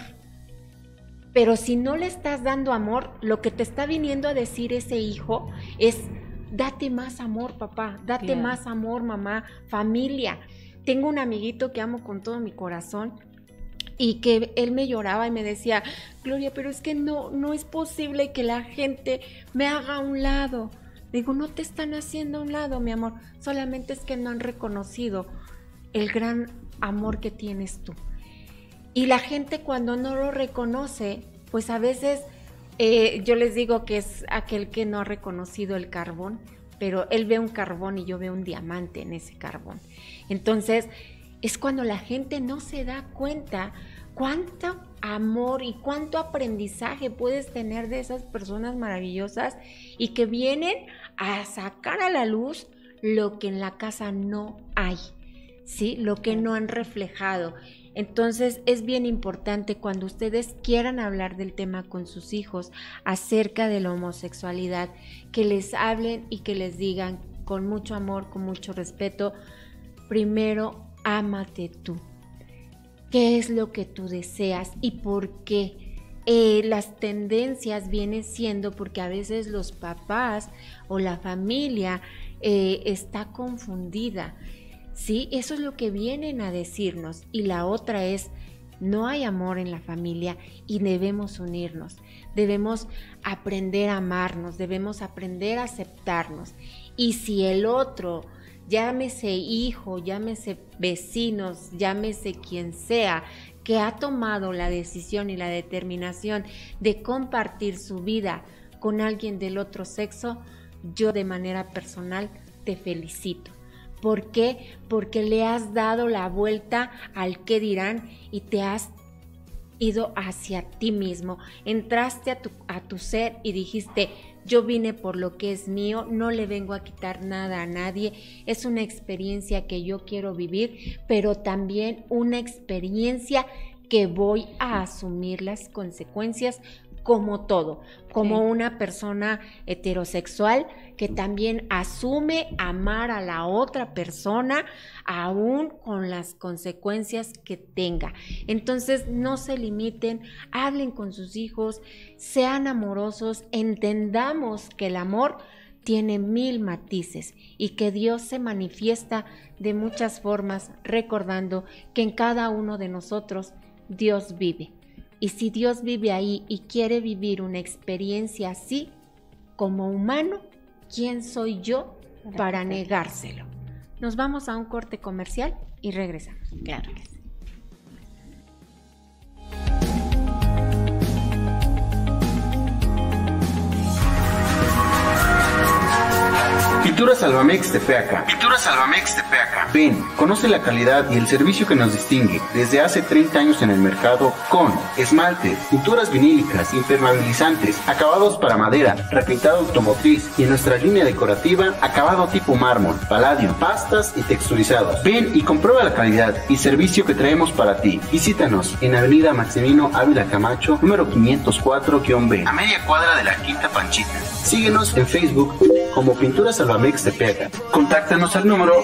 Pero si no le estás dando amor, lo que te está viniendo a decir ese hijo es: date más amor, papá, date más amor, mamá, familia. Tengo un amiguito que amo con todo mi corazón y que él me lloraba y me decía, Gloria, pero es que no es posible que la gente me haga a un lado. Digo, no te están haciendo a un lado, mi amor, solamente es que no han reconocido el gran amor que tienes tú. Y la gente, cuando no lo reconoce, pues a veces yo les digo que es aquel que no ha reconocido el carbón, pero él ve un carbón y yo veo un diamante en ese carbón. Entonces, es cuando la gente no se da cuenta cuánto amor y cuánto aprendizaje puedes tener de esas personas maravillosas y que vienen a sacar a la luz lo que en la casa no hay, ¿sí? Lo que no han reflejado. Entonces es bien importante cuando ustedes quieran hablar del tema con sus hijos acerca de la homosexualidad, que les hablen y que les digan con mucho amor, con mucho respeto, primero, ámate tú. ¿Qué es lo que tú deseas y por qué? Las tendencias vienen siendo porque a veces los papás o la familia está confundida. Sí, eso es lo que vienen a decirnos. Y la otra es, no hay amor en la familia y debemos unirnos, debemos aprender a amarnos, debemos aprender a aceptarnos. Y si el otro, llámese hijo, llámese vecinos, llámese quien sea, que ha tomado la decisión y la determinación de compartir su vida con alguien del otro sexo, yo de manera personal te felicito. ¿Por qué? Porque le has dado la vuelta al qué dirán y te has ido hacia ti mismo. Entraste a tu ser y dijiste, yo vine por lo que es mío, no le vengo a quitar nada a nadie. Es una experiencia que yo quiero vivir, pero también una experiencia que voy a asumir las consecuencias como todo, como una persona heterosexual que también asume amar a la otra persona aún con las consecuencias que tenga. Entonces no se limiten, hablen con sus hijos, sean amorosos, entendamos que el amor tiene 1000 matices y que Dios se manifiesta de muchas formas, recordando que en cada uno de nosotros Dios vive. Y si Dios vive ahí y quiere vivir una experiencia así, como humano, ¿quién soy yo para negárselo? Nos vamos a un corte comercial y regresamos. Claro que sí. Pinturas Salvamex Tepeaca. Pinturas Salvamex Tepeaca. Ven, conoce la calidad y el servicio que nos distingue desde hace 30 años en el mercado con esmaltes, pinturas vinílicas, impermeabilizantes, acabados para madera, repintado automotriz y en nuestra línea decorativa, acabado tipo mármol, paladio, pastas y texturizados. Ven y comprueba la calidad y servicio que traemos para ti. Visítanos en Avenida Maximino Ávila Camacho, número 504-B, a media cuadra de la Quinta Panchita. Síguenos en Facebook como Pinturas Salvamex Tepeaca. Contáctanos al número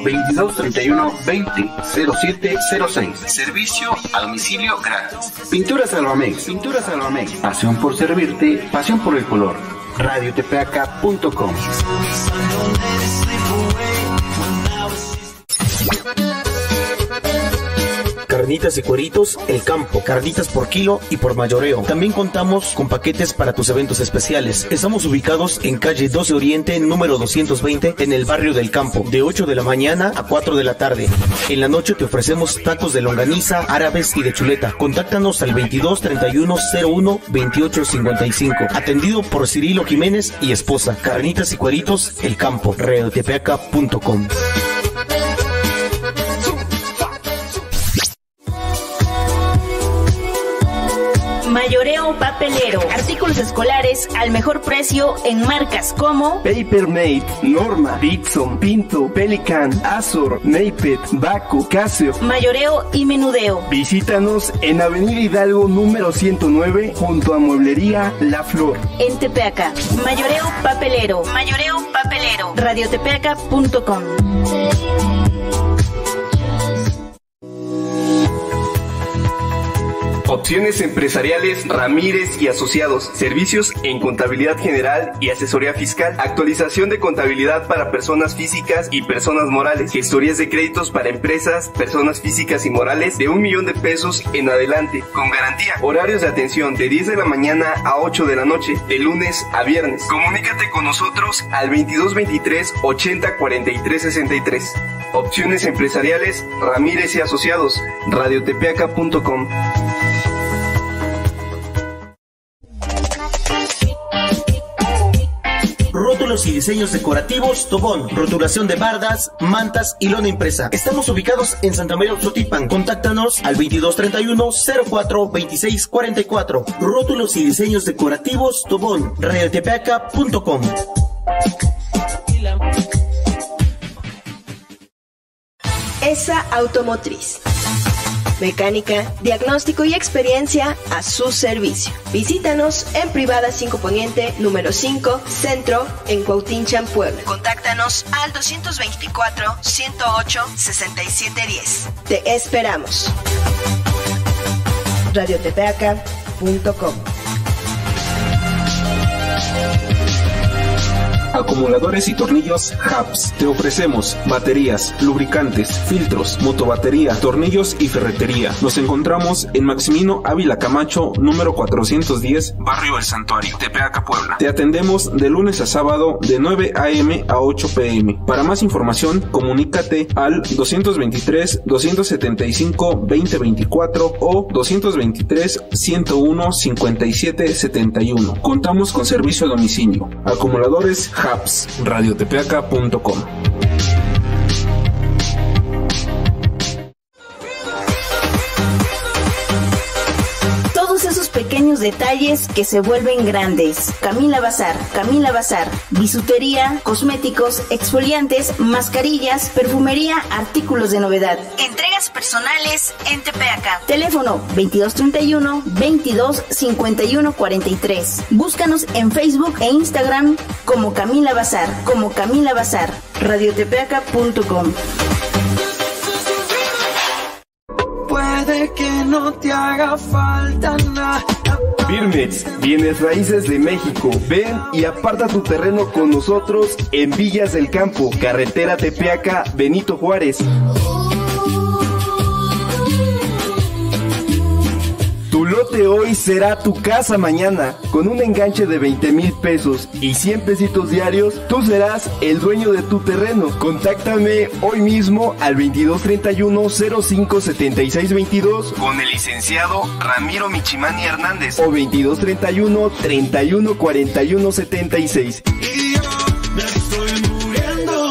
2231-20-0706. Servicio a domicilio gratis. Pinturas Salvamex. Pinturas Salvamex. Pasión por servirte, pasión por el color. radiotepeaca.com. Carnitas y cueritos El Campo, carnitas por kilo y por mayoreo. También contamos con paquetes para tus eventos especiales. Estamos ubicados en calle 12 Oriente, número 220, en el barrio del Campo, de 8 de la mañana a 4 de la tarde. En la noche te ofrecemos tacos de longaniza, árabes y de chuleta. Contáctanos al 22 31 01 28 55. Atendido por Cirilo Jiménez y esposa. Carnitas y cueritos El Campo, radiotepeaca.com. Mayoreo Papelero. Artículos escolares al mejor precio en marcas como Papermate, Norma, Dixon, Pinto, Pelican, Azor, Maped, Baco, Casio. Mayoreo y menudeo. Visítanos en Avenida Hidalgo número 109 junto a Mueblería La Flor. En Tepeaca. Mayoreo Papelero. Mayoreo Papelero. radiotepeaca.com. Opciones empresariales Ramírez y Asociados. Servicios en contabilidad general y asesoría fiscal. Actualización de contabilidad para personas físicas y personas morales. Gestorías de créditos para empresas, personas físicas y morales de $1,000,000 en adelante, con garantía. Horarios de atención de 10 de la mañana a 8 de la noche, de lunes a viernes. Comunícate con nosotros al 2223 80 43 63. Opciones empresariales Ramírez y Asociados. radiotepeaca.com. Rótulos y diseños decorativos Tobón, rotulación de bardas, mantas y lona impresa. Estamos ubicados en Santa María Oxotipan. Contáctanos al 2231 04 26 44. Rótulos y diseños decorativos Tobón, radiotepeaca.com. ESA Automotriz. Mecánica, diagnóstico y experiencia a su servicio. Visítanos en Privada 5 Poniente, número 5, Centro, en Cuautinchan, Puebla. Contáctanos al 224-108-6710. Te esperamos. radiotepeaca.com. Acumuladores y tornillos Habs. Te ofrecemos baterías, lubricantes, filtros, motobatería, tornillos y ferretería. Nos encontramos en Maximino Ávila Camacho, número 410, Barrio El Santuario, Tepeaca, Puebla. Te atendemos de lunes a sábado de 9 a.m. a 8 p.m. Para más información, comunícate al 223-275-2024 o 223-101-5771. Contamos con servicio a domicilio. Acumuladores Habs, radiotepeaca.com. Todos esos pequeños detalles que se vuelven grandes. Camila Bazar, bisutería, cosméticos, exfoliantes, mascarillas, perfumería, artículos de novedad. Entregas personales en Tepeaca. Teléfono 2231 22 51 43. Búscanos en Facebook e Instagram como Camila Bazar, radiotepeaca.com. Puede que no te haga falta nada. Birmex, Bienes Raíces de México. Ven y aparta tu terreno con nosotros en Villas del Campo, carretera Tepeaca, Benito Juárez. Tu lote hoy será tu casa mañana. Con un enganche de 20,000 pesos y 100 pesitos diarios, tú serás el dueño de tu terreno. Contáctame hoy mismo al 2231-057622 con el licenciado Ramiro Michimani Hernández o 2231-314176. Y yo me estoy muriendo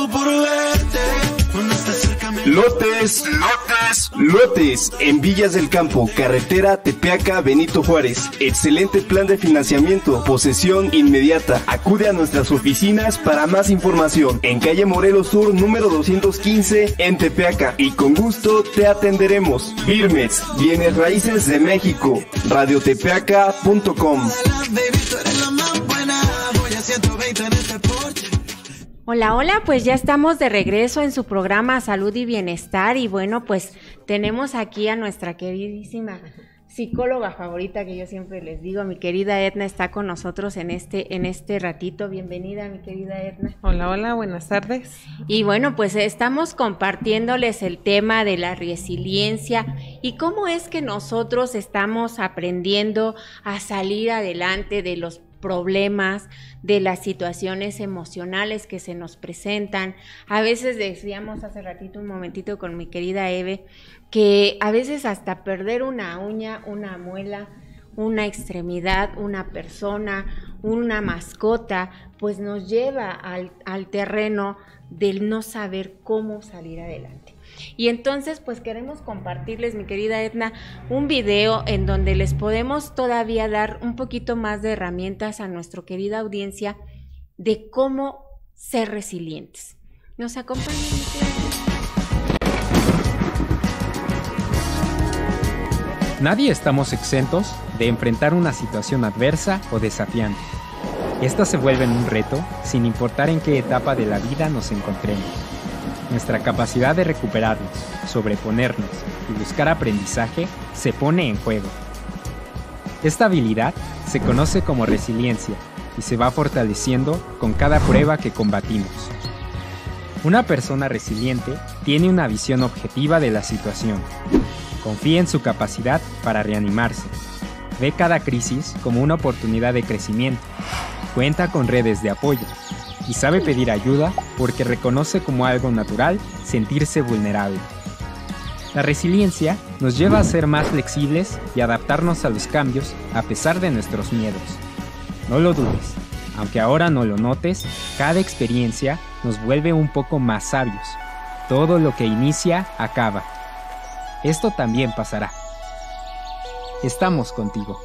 Lotes en Villas del Campo, carretera Tepeaca Benito Juárez. Excelente plan de financiamiento, posesión inmediata. Acude a nuestras oficinas para más información en calle Morelos Sur número 215 en Tepeaca y con gusto te atenderemos. Birmex, Bienes Raíces de México, radiotepeaca.com. Hola, hola, pues ya estamos de regreso en su programa Salud y Bienestar y bueno, pues tenemos aquí a nuestra queridísima psicóloga favorita que yo siempre les digo, mi querida Edna está con nosotros en este ratito. Bienvenida, mi querida Edna. Hola, hola, buenas tardes. Y bueno, pues estamos compartiéndoles el tema de la resiliencia y cómo es que nosotros estamos aprendiendo a salir adelante de los problemas, de las situaciones emocionales que se nos presentan. A veces decíamos hace ratito, un momentito con mi querida Eve, que a veces hasta perder una uña, una muela, una extremidad, una persona, una mascota, pues nos lleva al terreno del no saber cómo salir adelante. Y entonces pues queremos compartirles, mi querida Edna, un video en donde les podemos todavía dar un poquito más de herramientas a nuestra querida audiencia de cómo ser resilientes. ¿Nos acompañan, mi querida Edna? Nadie estamos exentos de enfrentar una situación adversa o desafiante. Estas se vuelven un reto sin importar en qué etapa de la vida nos encontremos. Nuestra capacidad de recuperarnos, sobreponernos y buscar aprendizaje se pone en juego. Esta habilidad se conoce como resiliencia y se va fortaleciendo con cada prueba que combatimos. Una persona resiliente tiene una visión objetiva de la situación. Confía en su capacidad para reanimarse. Ve cada crisis como una oportunidad de crecimiento. Cuenta con redes de apoyo. Y sabe pedir ayuda porque reconoce como algo natural sentirse vulnerable. La resiliencia nos lleva a ser más flexibles y adaptarnos a los cambios a pesar de nuestros miedos. No lo dudes, aunque ahora no lo notes, cada experiencia nos vuelve un poco más sabios. Todo lo que inicia acaba. Esto también pasará. Estamos contigo.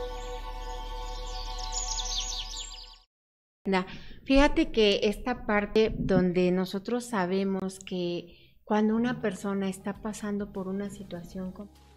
Fíjate que esta parte donde nosotros sabemos que cuando una persona está pasando por una situación,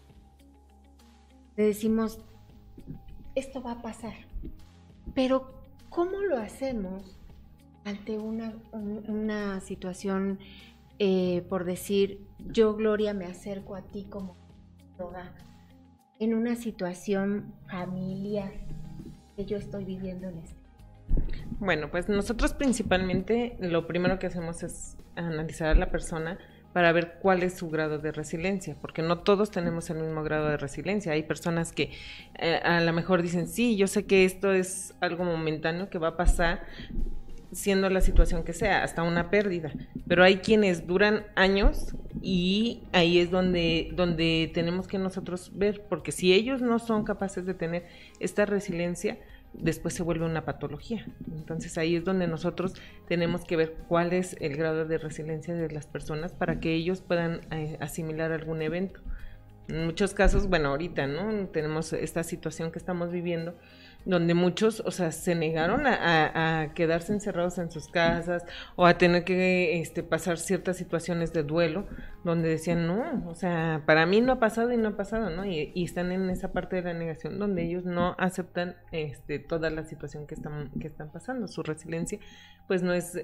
le decimos, esto va a pasar, pero ¿cómo lo hacemos ante una situación, por decir, yo, Gloria, me acerco a ti como psicóloga, en una situación familiar que yo estoy viviendo en este? Bueno, pues nosotros principalmente lo primero que hacemos es analizar a la persona para ver cuál es su grado de resiliencia, porque no todos tenemos el mismo grado de resiliencia. Hay personas que a lo mejor dicen, sí, yo sé que esto es algo momentáneo que va a pasar, siendo la situación que sea, hasta una pérdida, pero hay quienes duran años y ahí es donde tenemos que nosotros ver, porque si ellos no son capaces de tener esta resiliencia, después se vuelve una patología. Entonces ahí es donde nosotros tenemos que ver cuál es el grado de resiliencia de las personas para que ellos puedan asimilar algún evento. En muchos casos, bueno, ahorita, ¿no? Tenemos esta situación que estamos viviendo, donde muchos, o sea, se negaron a quedarse encerrados en sus casas o a tener que pasar ciertas situaciones de duelo, donde decían, no, o sea, para mí no ha pasado y no ha pasado, ¿no? Y están en esa parte de la negación donde ellos no aceptan toda la situación que están pasando. Su resiliencia, pues no es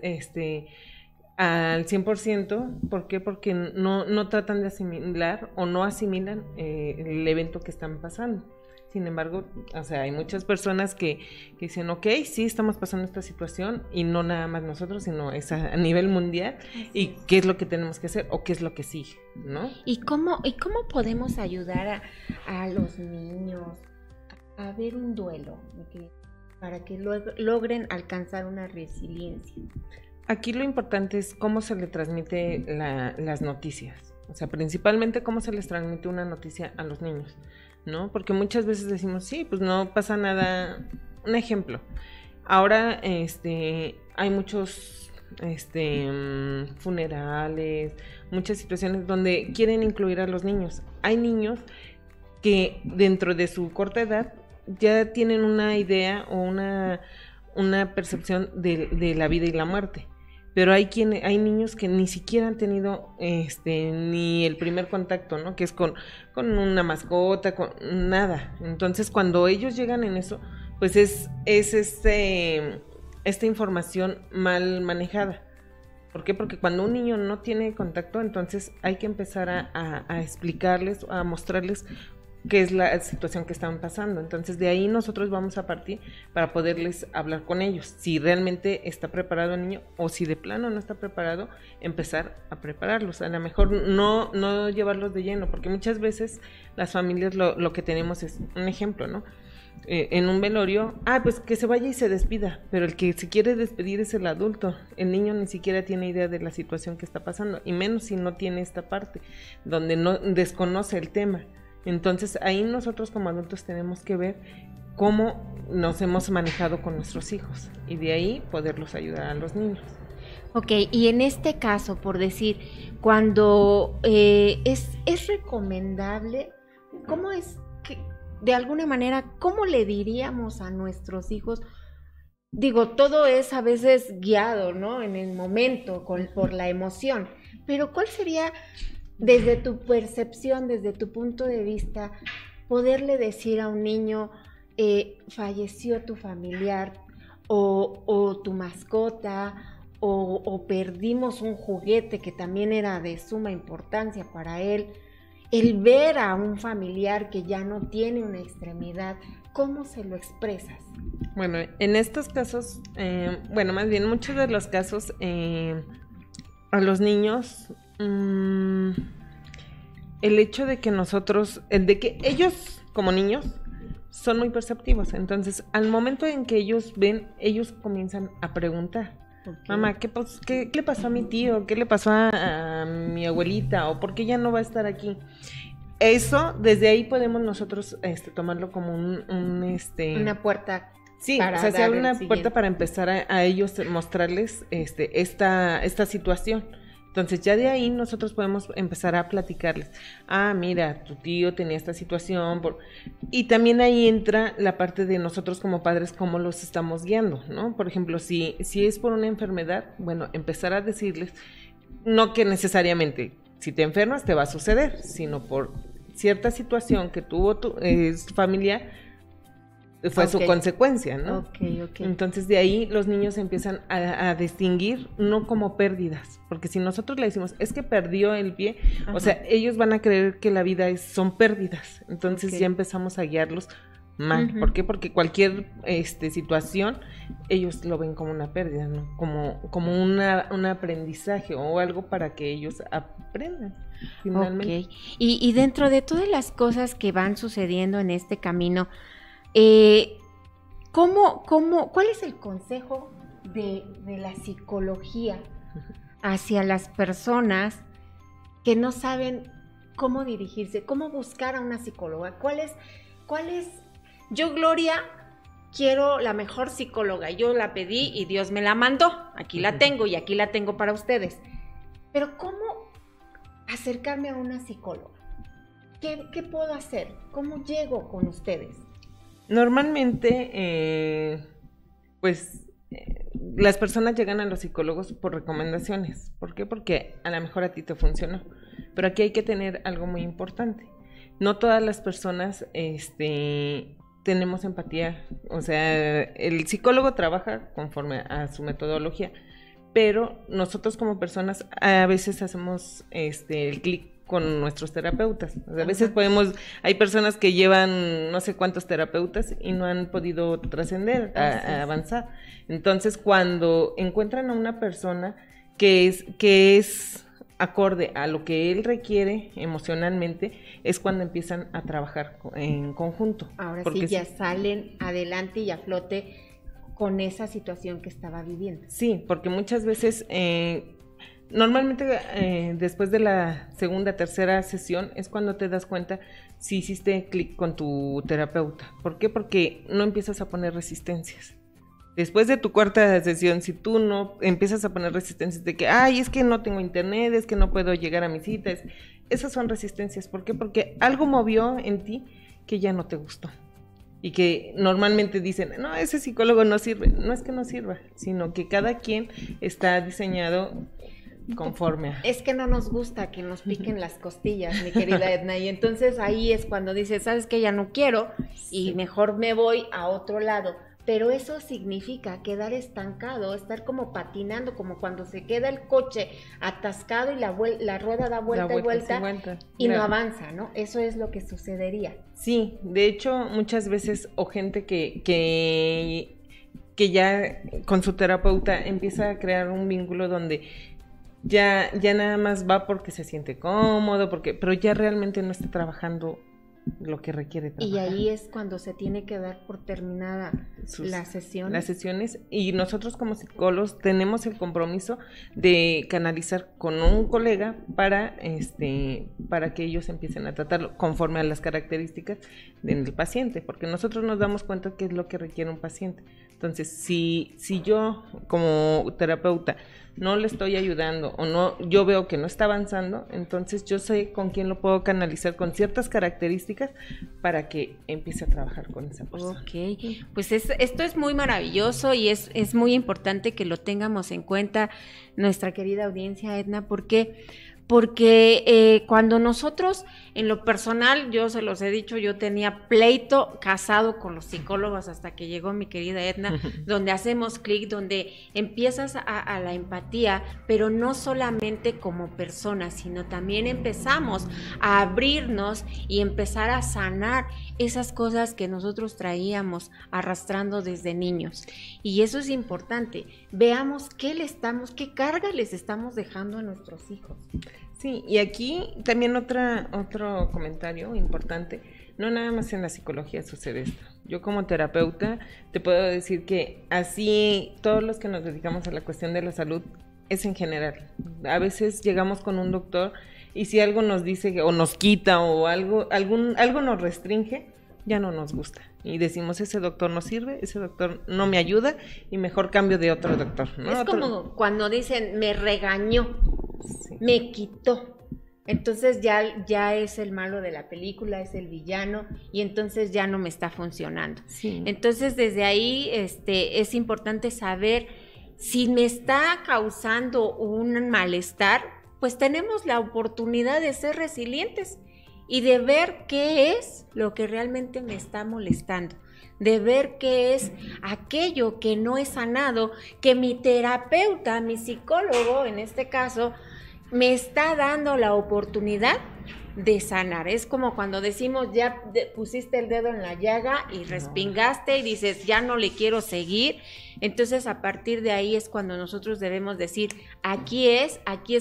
al 100%, ¿por qué? Porque no tratan de asimilar o no asimilan el evento que están pasando. Sin embargo, o sea, hay muchas personas que dicen, ok, sí, estamos pasando esta situación y no nada más nosotros, sino es a nivel mundial. ¿Y qué es lo que tenemos que hacer o qué es lo que sigue, no? ¿Y cómo podemos ayudar a los niños a ver un duelo para que logren alcanzar una resiliencia? Aquí lo importante es cómo se le transmite las noticias, o sea, principalmente cómo se les transmite una noticia a los niños, ¿no? Porque muchas veces decimos, sí, pues no pasa nada. Un ejemplo, ahora hay muchos funerales, muchas situaciones donde quieren incluir a los niños. Hay niños que dentro de su corta edad ya tienen una idea o una percepción de la vida y la muerte. Pero hay niños que ni siquiera han tenido ni el primer contacto, ¿no? Que es con una mascota, con nada. Entonces, cuando ellos llegan en eso, pues es esta información mal manejada. ¿Por qué? Porque cuando un niño no tiene contacto, entonces hay que empezar a explicarles, a mostrarles qué es la situación que están pasando. Entonces de ahí nosotros vamos a partir para poderles hablar con ellos, si realmente está preparado el niño o si de plano no está preparado, empezar a prepararlos. A lo mejor no llevarlos de lleno, porque muchas veces las familias lo que tenemos es un ejemplo, ¿no? En un velorio, pues que se vaya y se despida, pero el que se quiere despedir es el adulto. El niño ni siquiera tiene idea de la situación que está pasando, y menos si no tiene esta parte donde no desconoce el tema. Entonces ahí nosotros como adultos tenemos que ver cómo nos hemos manejado con nuestros hijos y de ahí poderlos ayudar a los niños. Ok, y en este caso, por decir, cuando es recomendable, ¿cómo es que, de alguna manera, cómo le diríamos a nuestros hijos? Digo, todo es a veces guiado, ¿no? En el momento, por la emoción, pero ¿cuál sería, desde tu percepción, desde tu punto de vista, poderle decir a un niño, falleció tu familiar o tu mascota o perdimos un juguete que también era de suma importancia para él? El ver a un familiar que ya no tiene una extremidad, ¿cómo se lo expresas? Bueno, en estos casos, más bien muchos de los casos, a los niños, el hecho de que de que ellos como niños son muy perceptivos, entonces al momento en que ellos ven, ellos comienzan a preguntar. Okay. Mamá, ¿qué le pasó a mi tío? ¿Qué le pasó a mi abuelita? ¿O por qué ya no va a estar aquí? Eso, desde ahí podemos nosotros tomarlo como una puerta. Sí, o sea, sea una puerta para empezar a ellos mostrarles esta situación. Entonces ya de ahí nosotros podemos empezar a platicarles. Mira, tu tío tenía esta situación. Y también ahí entra la parte de nosotros como padres, cómo los estamos guiando, ¿no? Por ejemplo, si es por una enfermedad, bueno, empezar a decirles, no que necesariamente si te enfermas te va a suceder, sino por cierta situación que tuvo tu familiar, fue su consecuencia, ¿no? Okay. Entonces de ahí los niños empiezan a distinguir, no como pérdidas, porque si nosotros le decimos, es que perdió el pie, o sea, ellos van a creer que la vida son pérdidas, entonces ya empezamos a guiarlos mal. ¿Por qué? Porque cualquier situación, ellos lo ven como una pérdida, ¿no? Como un aprendizaje o algo para que ellos aprendan, finalmente. Okay. Y dentro de todas las cosas que van sucediendo en este camino, ¿cuál es el consejo de la psicología hacia las personas que no saben cómo dirigirse, cómo buscar a una psicóloga? ¿Cuál es? Yo, Gloria, quiero la mejor psicóloga, yo la pedí y Dios me la mandó, aquí la tengo y aquí la tengo para ustedes. Pero ¿cómo acercarme a una psicóloga? ¿Qué puedo hacer? ¿Cómo llego con ustedes? Normalmente, las personas llegan a los psicólogos por recomendaciones. ¿Por qué? Porque a lo mejor a ti te funcionó. Pero aquí hay que tener algo muy importante. No todas las personas tenemos empatía. O sea, el psicólogo trabaja conforme a su metodología, pero nosotros como personas a veces hacemos el clic con nuestros terapeutas. O sea, a veces hay personas que llevan no sé cuántos terapeutas y no han podido trascender, a avanzar. Entonces, cuando encuentran a una persona que es acorde a lo que él requiere emocionalmente, es cuando empiezan a trabajar en conjunto. Ahora sí ya salen adelante y a flote con esa situación que estaba viviendo. Sí, porque muchas veces normalmente después de la segunda, tercera sesión es cuando te das cuenta si hiciste clic con tu terapeuta. ¿Por qué? Porque no empiezas a poner resistencias. Después de tu cuarta sesión, si tú no empiezas a poner resistencias de que, ay, es que no tengo internet, es que no puedo llegar a mis citas, esas son resistencias. ¿Por qué? Porque algo movió en ti que ya no te gustó. Y que normalmente dicen, no, ese psicólogo no sirve. No es que no sirva, sino que cada quien está diseñado conforme a... Es que no nos gusta que nos piquen las costillas, mi querida Edna, y entonces ahí es cuando dices, ¿sabes qué? Ya no quiero y mejor me voy a otro lado. Pero eso significa quedar estancado, estar como patinando, como cuando se queda el coche atascado y la rueda da vuelta y vuelta y no avanza, ¿no? Eso es lo que sucedería. Sí, de hecho, muchas veces, o gente que ya con su terapeuta empieza a crear un vínculo donde ya nada más va porque se siente cómodo, pero ya realmente no está trabajando lo que requiere trabajar. Y ahí es cuando se tiene que dar por terminada las sesiones. Las sesiones, y nosotros como psicólogos tenemos el compromiso de canalizar con un colega para que ellos empiecen a tratarlo conforme a las características del paciente, porque nosotros nos damos cuenta qué es lo que requiere un paciente. Entonces, si yo como terapeuta no le estoy ayudando o no, yo veo que no está avanzando, entonces yo sé con quién lo puedo canalizar con ciertas características para que empiece a trabajar con esa persona. Ok, pues esto es muy maravilloso y es muy importante que lo tengamos en cuenta, nuestra querida audiencia, Edna, porque cuando nosotros, en lo personal, yo se los he dicho, yo tenía pleito casado con los psicólogos hasta que llegó mi querida Edna, donde hacemos clic, donde empiezas a la empatía, pero no solamente como personas, sino también empezamos a abrirnos y empezar a sanar esas cosas que nosotros traíamos arrastrando desde niños. Y eso es importante. Veamos qué carga les estamos dejando a nuestros hijos. Sí, y aquí también otro comentario importante, no nada más en la psicología sucede esto. Yo como terapeuta te puedo decir que así todos los que nos dedicamos a la cuestión de la salud es en general. A veces llegamos con un doctor y si algo nos dice o nos quita o algo nos restringe, ya no nos gusta. Y decimos, ese doctor no sirve, ese doctor no me ayuda y mejor cambio de otro doctor, ¿no? Es como cuando dicen, me regañó, sí, me quitó. Entonces ya es el malo de la película, es el villano y entonces ya no me está funcionando. Sí. Entonces desde ahí es importante saber si me está causando un malestar, pues tenemos la oportunidad de ser resilientes y de ver qué es lo que realmente me está molestando, de ver qué es aquello que no he sanado, que mi terapeuta, mi psicólogo en este caso, me está dando la oportunidad de sanar. Es como cuando decimos, ya pusiste el dedo en la llaga y respingaste y dices, ya no le quiero seguir. Entonces a partir de ahí es cuando nosotros debemos decir, aquí es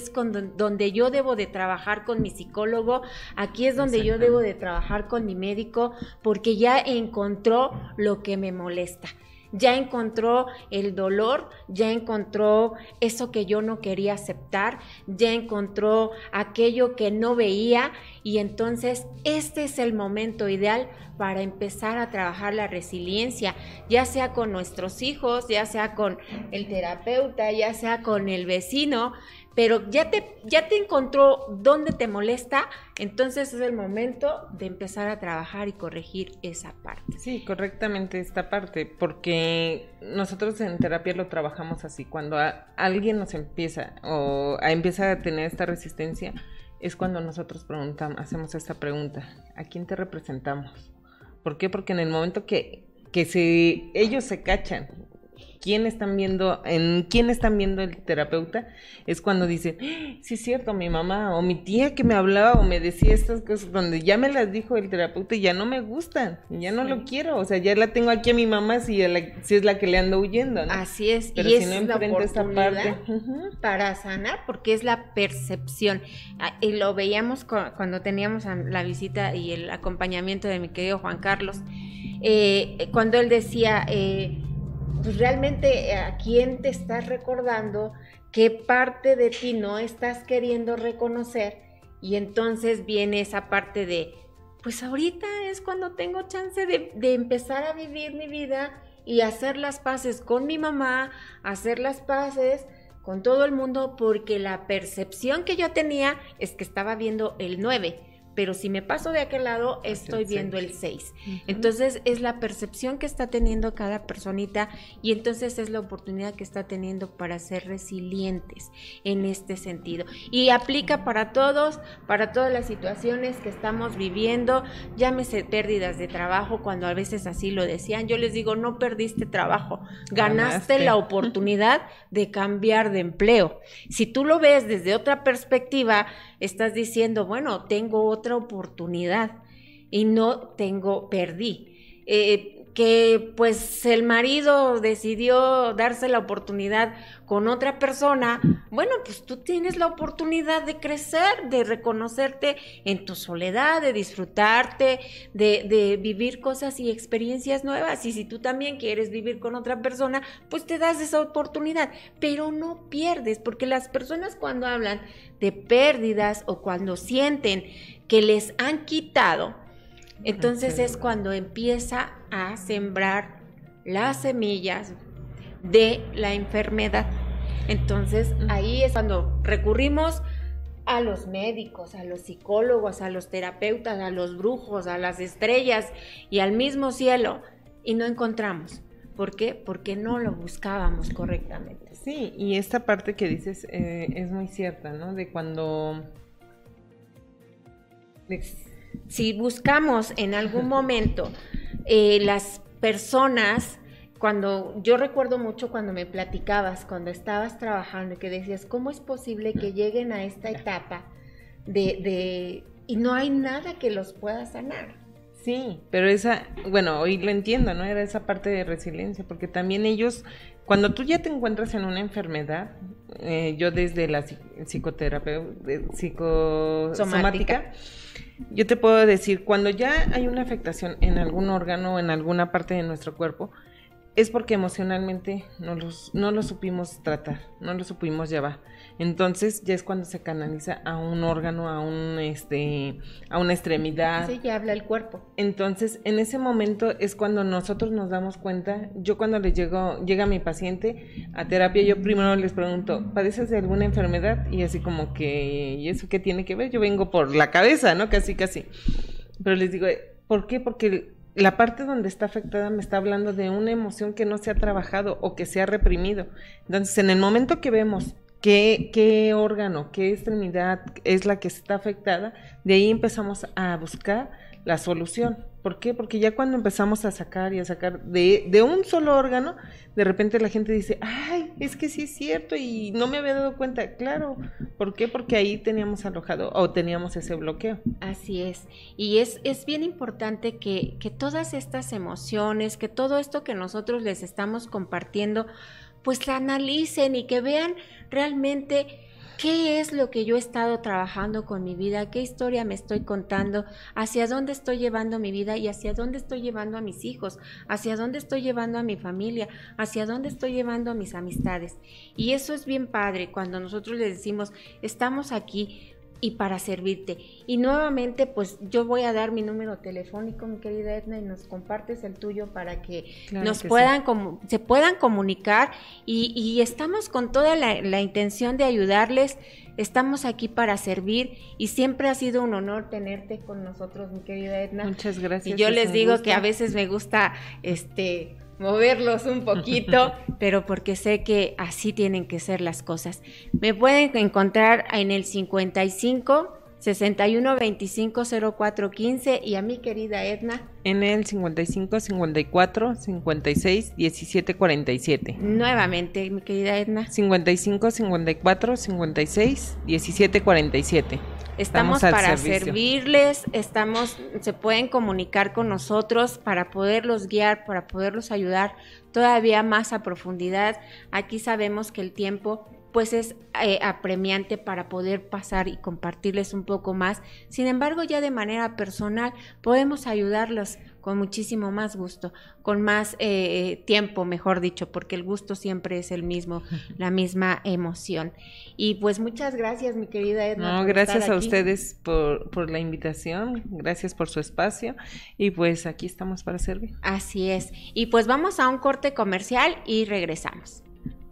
donde yo debo de trabajar con mi psicólogo, aquí es donde yo debo de trabajar con mi médico, porque ya encontró lo que me molesta. Ya encontró el dolor, ya encontró eso que yo no quería aceptar, ya encontró aquello que no veía y entonces este es el momento ideal para empezar a trabajar la resiliencia, ya sea con nuestros hijos, ya sea con el terapeuta, ya sea con el vecino, pero ya te encontró dónde te molesta, entonces es el momento de empezar a trabajar y corregir esa parte. Sí, correctamente esta parte, porque nosotros en terapia lo trabajamos así, cuando alguien nos empieza a tener esta resistencia, es cuando nosotros hacemos esta pregunta, ¿a quién te representamos? ¿Por qué? Porque en el momento que ellos se cachan, ¿en quién están viendo el terapeuta? Es cuando dicen, sí es cierto, mi mamá o mi tía que me hablaba o me decía estas cosas, donde ya me las dijo el terapeuta y ya no me gustan, y ya no lo quiero, o sea, ya la tengo aquí a mi mamá si es la que le ando huyendo, ¿no? Así es, pero y si no es la enfrenta esta parte para sanar, porque es la percepción, y lo veíamos cuando teníamos la visita y el acompañamiento de mi querido Juan Carlos, cuando él decía, pues realmente a quién te estás recordando, qué parte de ti no estás queriendo reconocer, y entonces viene esa parte de, pues ahorita es cuando tengo chance de empezar a vivir mi vida y hacer las paces con mi mamá, hacer las paces con todo el mundo, porque la percepción que yo tenía es que estaba viendo el 9. Pero si me paso de aquel lado, estoy viendo el 6. Entonces, es la percepción que está teniendo cada personita y entonces es la oportunidad que está teniendo para ser resilientes en este sentido. Y aplica para todos, para todas las situaciones que estamos viviendo, llámese pérdidas de trabajo, cuando a veces así lo decían. Yo les digo, no perdiste trabajo, ganaste la oportunidad de cambiar de empleo. Si tú lo ves desde otra perspectiva, estás diciendo, bueno, tengo otra oportunidad y no perdí. Que pues el marido decidió darse la oportunidad con otra persona, bueno, pues tú tienes la oportunidad de crecer, de reconocerte en tu soledad, de disfrutarte, de vivir cosas y experiencias nuevas. Y si tú también quieres vivir con otra persona, pues te das esa oportunidad, pero no pierdes, porque las personas cuando hablan de pérdidas o cuando sienten que les han quitado, entonces es cuando empieza a sembrar las semillas de la enfermedad. Entonces ahí es cuando recurrimos a los médicos, a los psicólogos, a los terapeutas, a los brujos, a las estrellas y al mismo cielo, y no encontramos. ¿Por qué? Porque no lo buscábamos correctamente. Sí, y esta parte que dices es muy cierta, ¿no? De cuando... Si buscamos en algún momento las personas, cuando yo recuerdo mucho cuando me platicabas, cuando estabas trabajando y que decías, ¿cómo es posible que lleguen a esta etapa y no hay nada que los pueda sanar? Sí, pero hoy lo entiendo, ¿no? Era esa parte de resiliencia, porque también ellos, cuando tú ya te encuentras en una enfermedad, yo desde la psicoterapia, psicosomática, yo te puedo decir, cuando ya hay una afectación en algún órgano o en alguna parte de nuestro cuerpo, es porque emocionalmente no lo supimos tratar, no lo supimos llevar. Entonces ya es cuando se canaliza a un órgano, a una extremidad. Sí, ya habla el cuerpo. Entonces, en ese momento es cuando nosotros nos damos cuenta. Yo cuando llega mi paciente a terapia, yo primero les pregunto, ¿padeces de alguna enfermedad? Y así como que, ¿y eso qué tiene que ver? Yo vengo por la cabeza, ¿no? Casi. Pero les digo, ¿por qué? Porque la parte donde está afectada me está hablando de una emoción que no se ha trabajado o que se ha reprimido. Entonces, en el momento que vemos qué órgano, qué extremidad es la que está afectada, de ahí empezamos a buscar la solución. ¿Por qué? Porque ya cuando empezamos a sacar de un solo órgano, de repente la gente dice, ay, es que sí es cierto y no me había dado cuenta. Claro, ¿por qué? Porque ahí teníamos alojado o teníamos ese bloqueo. Así es, y es bien importante que todas estas emociones, que todo esto que nosotros les estamos compartiendo, pues la analicen y que vean realmente qué es lo que yo he estado trabajando con mi vida, qué historia me estoy contando, hacia dónde estoy llevando mi vida y hacia dónde estoy llevando a mis hijos, hacia dónde estoy llevando a mi familia, hacia dónde estoy llevando a mis amistades. Y eso es bien padre cuando nosotros les decimos, estamos aquí y para servirte. Y nuevamente, pues yo voy a dar mi número telefónico, mi querida Edna, y nos compartes el tuyo para que se puedan comunicar y estamos con toda la intención de ayudarles. Estamos aquí para servir y siempre ha sido un honor tenerte con nosotros, mi querida Edna. Muchas gracias. Y yo les digo que a veces me gusta moverlos un poquito, pero porque sé que así tienen que ser las cosas. Me pueden encontrar en el 55 61 25 04 15 y a mi querida Edna en el 55 54 56 17 47. Nuevamente, mi querida Edna. 55 54 56 17 47. Estamos para servirles, se pueden comunicar con nosotros para poderlos guiar, para poderlos ayudar todavía más a profundidad. Aquí sabemos que el tiempo pues es apremiante para poder pasar y compartirles un poco más. Sin embargo, ya de manera personal podemos ayudarlos con muchísimo más gusto, con más tiempo, mejor dicho, porque el gusto siempre es el mismo, la misma emoción. Y pues muchas gracias, mi querida Edna. No, gracias a ustedes por la invitación, gracias por su espacio y pues aquí estamos para servir. Así es. Y pues vamos a un corte comercial y regresamos.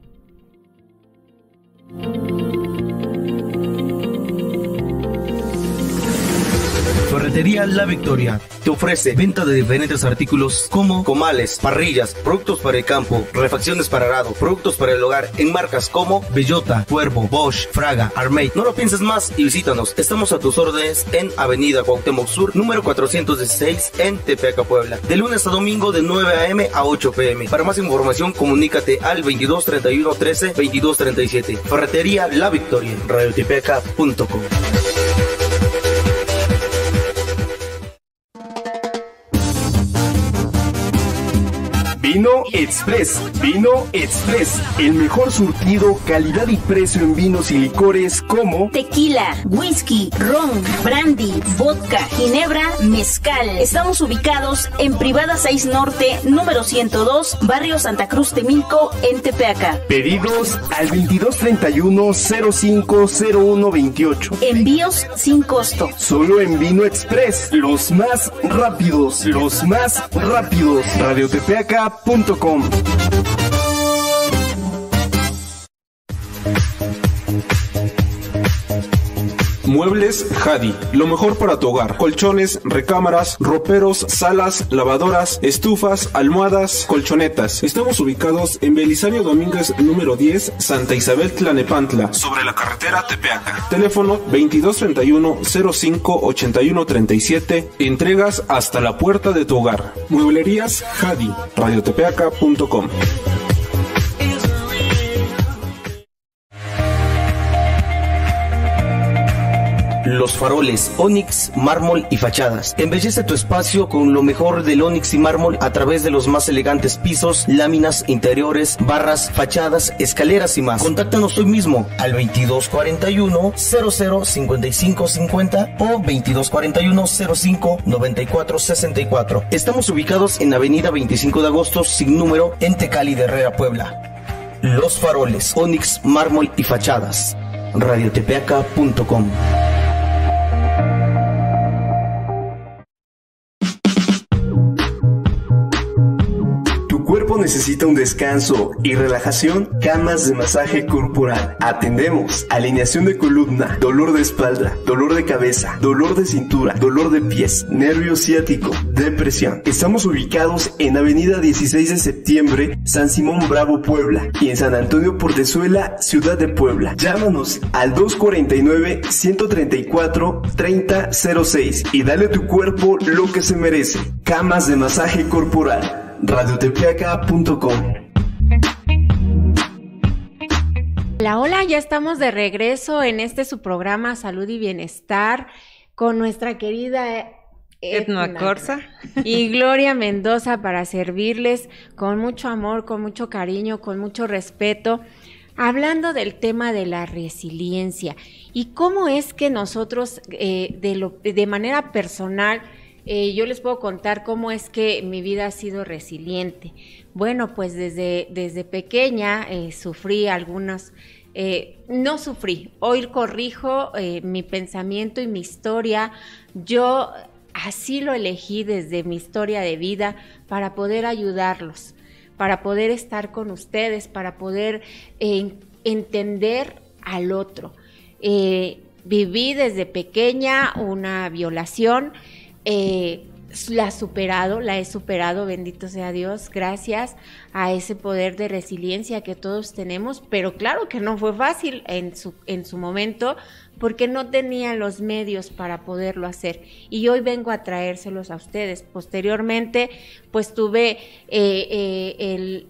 Ferretería La Victoria te ofrece venta de diferentes artículos como comales, parrillas, productos para el campo, refacciones para arado, productos para el hogar en marcas como Bellota, Cuervo, Bosch, Fraga, Armate. No lo pienses más y visítanos. Estamos a tus órdenes en Avenida Cuauhtémoc Sur, número 416 en Tepeaca, Puebla. De lunes a domingo de 9 a.m. a 8 p.m. Para más información comunícate al 22 31 13 22 37. Ferretería La Victoria, radiotepeaca.com. Vino Express, Vino Express, el mejor surtido, calidad y precio en vinos y licores como tequila, whisky, ron, brandy, vodka, ginebra, mezcal. Estamos ubicados en Privada 6 Norte, número 102, barrio Santa Cruz Temilco, en Tepeaca. Pedidos al 2231-050128. Envíos sin costo. Solo en Vino Express, los más rápidos, los más rápidos. Radiotepeaca.com. Muebles Jadi, lo mejor para tu hogar. Colchones, recámaras, roperos, salas, lavadoras, estufas, almohadas, colchonetas. Estamos ubicados en Belisario Domínguez número 10, Santa Isabel Tlanepantla, sobre la carretera Tepeaca. Teléfono 2231-058137. Entregas hasta la puerta de tu hogar. Mueblerías Jadi, radiotepeaca.com. Los faroles, ónix, mármol y fachadas. Embellece tu espacio con lo mejor del ónix y mármol a través de los más elegantes pisos, láminas, interiores, barras, fachadas, escaleras y más. Contáctanos hoy mismo al 2241-005550 o 2241-059464. Estamos ubicados en Avenida 25 de Agosto, sin número, en Tecali de Herrera, Puebla. Los faroles, ónix, mármol y fachadas. radiotepeaca.com. Necesita un descanso y relajación, camas de masaje corporal. Atendemos alineación de columna, dolor de espalda, dolor de cabeza, dolor de cintura, dolor de pies, nervio ciático, depresión. Estamos ubicados en Avenida 16 de Septiembre, San Simón Bravo, Puebla, y en San Antonio Portezuela, Ciudad de Puebla. Llámanos al 249-134-3006 y dale a tu cuerpo lo que se merece. Camas de masaje corporal. radiotepeaca.com. Hola, ya estamos de regreso en su programa Salud y Bienestar con nuestra querida Edna Corsa y Gloria Mendoza para servirles con mucho amor, con mucho cariño, con mucho respeto, hablando del tema de la resiliencia y cómo es que nosotros de manera personal yo les puedo contar cómo es que mi vida ha sido resiliente. Bueno, pues desde pequeña sufrí algunas, no sufrí, hoy corrijo mi pensamiento y mi historia. Yo así lo elegí desde mi historia de vida para poder ayudarlos, para poder estar con ustedes, para poder entender al otro. Viví desde pequeña una violación. La he superado, bendito sea Dios, gracias a ese poder de resiliencia que todos tenemos, pero claro que no fue fácil en su momento, porque no tenía los medios para poderlo hacer, y hoy vengo a traérselos a ustedes. Posteriormente, pues tuve el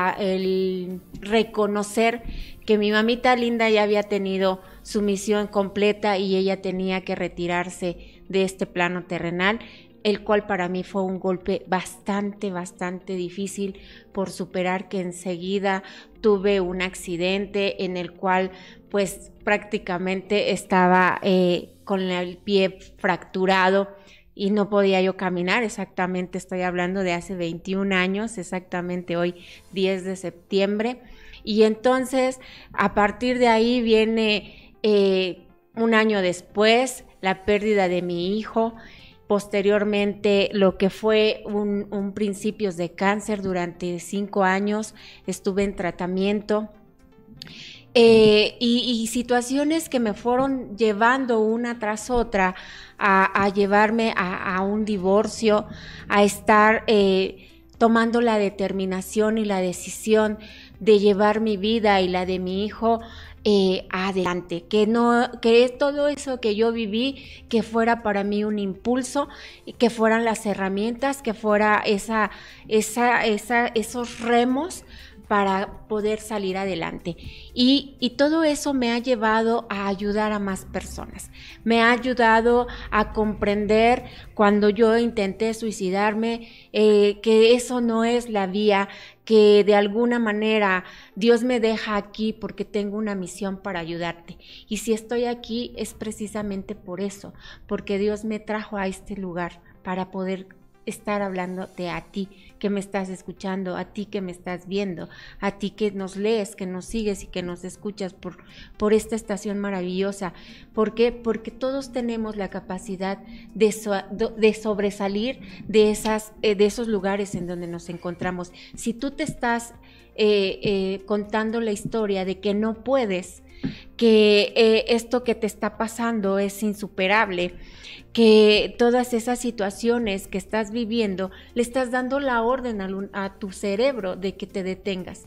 reconocer que mi mamita linda ya había tenido su misión completa y ella tenía que retirarse de este plano terrenal, el cual para mí fue un golpe bastante difícil por superar, que enseguida tuve un accidente en el cual pues prácticamente estaba con el pie fracturado y no podía yo caminar, exactamente estoy hablando de hace 21 años, exactamente hoy 10 de septiembre. Y entonces a partir de ahí viene un año después la pérdida de mi hijo, posteriormente lo que fue un principios de cáncer. Durante 5 años estuve en tratamiento. Y situaciones que me fueron llevando una tras otra a llevarme a un divorcio, a estar tomando la determinación y la decisión de llevar mi vida y la de mi hijo adelante, que todo eso que yo viví, que fuera para mí un impulso, que fueran las herramientas, que fuera esos remos para poder salir adelante. Y todo eso me ha llevado a ayudar a más personas. Me ha ayudado a comprender cuando yo intenté suicidarme, que eso no es la vía, que de alguna manera Dios me deja aquí porque tengo una misión para ayudarte. Y si estoy aquí es precisamente por eso, porque Dios me trajo a este lugar para poder estar hablándote a ti que me estás escuchando, a ti que me estás viendo, a ti que nos lees, que nos sigues y que nos escuchas por esta estación maravillosa. ¿Por qué? Porque todos tenemos la capacidad de sobresalir de esos lugares en donde nos encontramos. Si tú te estás contando la historia de que no puedes, que esto que te está pasando es insuperable, que todas esas situaciones que estás viviendo, le estás dando la orden a tu cerebro de que te detengas.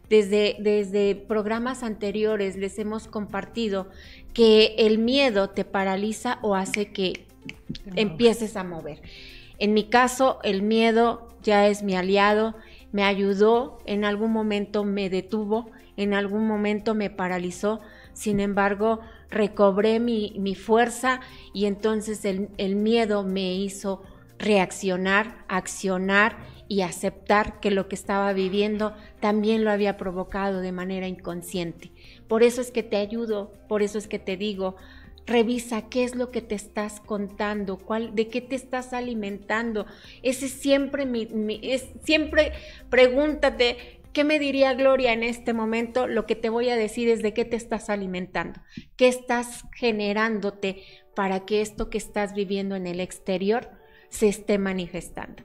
Desde programas anteriores les hemos compartido que el miedo te paraliza o hace que empieces a mover. En mi caso, el miedo ya es mi aliado, me ayudó, en algún momento me detuvo, en algún momento me paralizó. Sin embargo, recobré mi fuerza y entonces el miedo me hizo reaccionar, accionar y aceptar que lo que estaba viviendo también lo había provocado de manera inconsciente. Por eso es que te ayudo, por eso es que te digo, revisa qué es lo que te estás contando, de qué te estás alimentando. Ese siempre siempre pregúntate, ¿qué me diría Gloria en este momento? Lo que te voy a decir es de qué te estás alimentando, qué estás generándote para que esto que estás viviendo en el exterior se esté manifestando.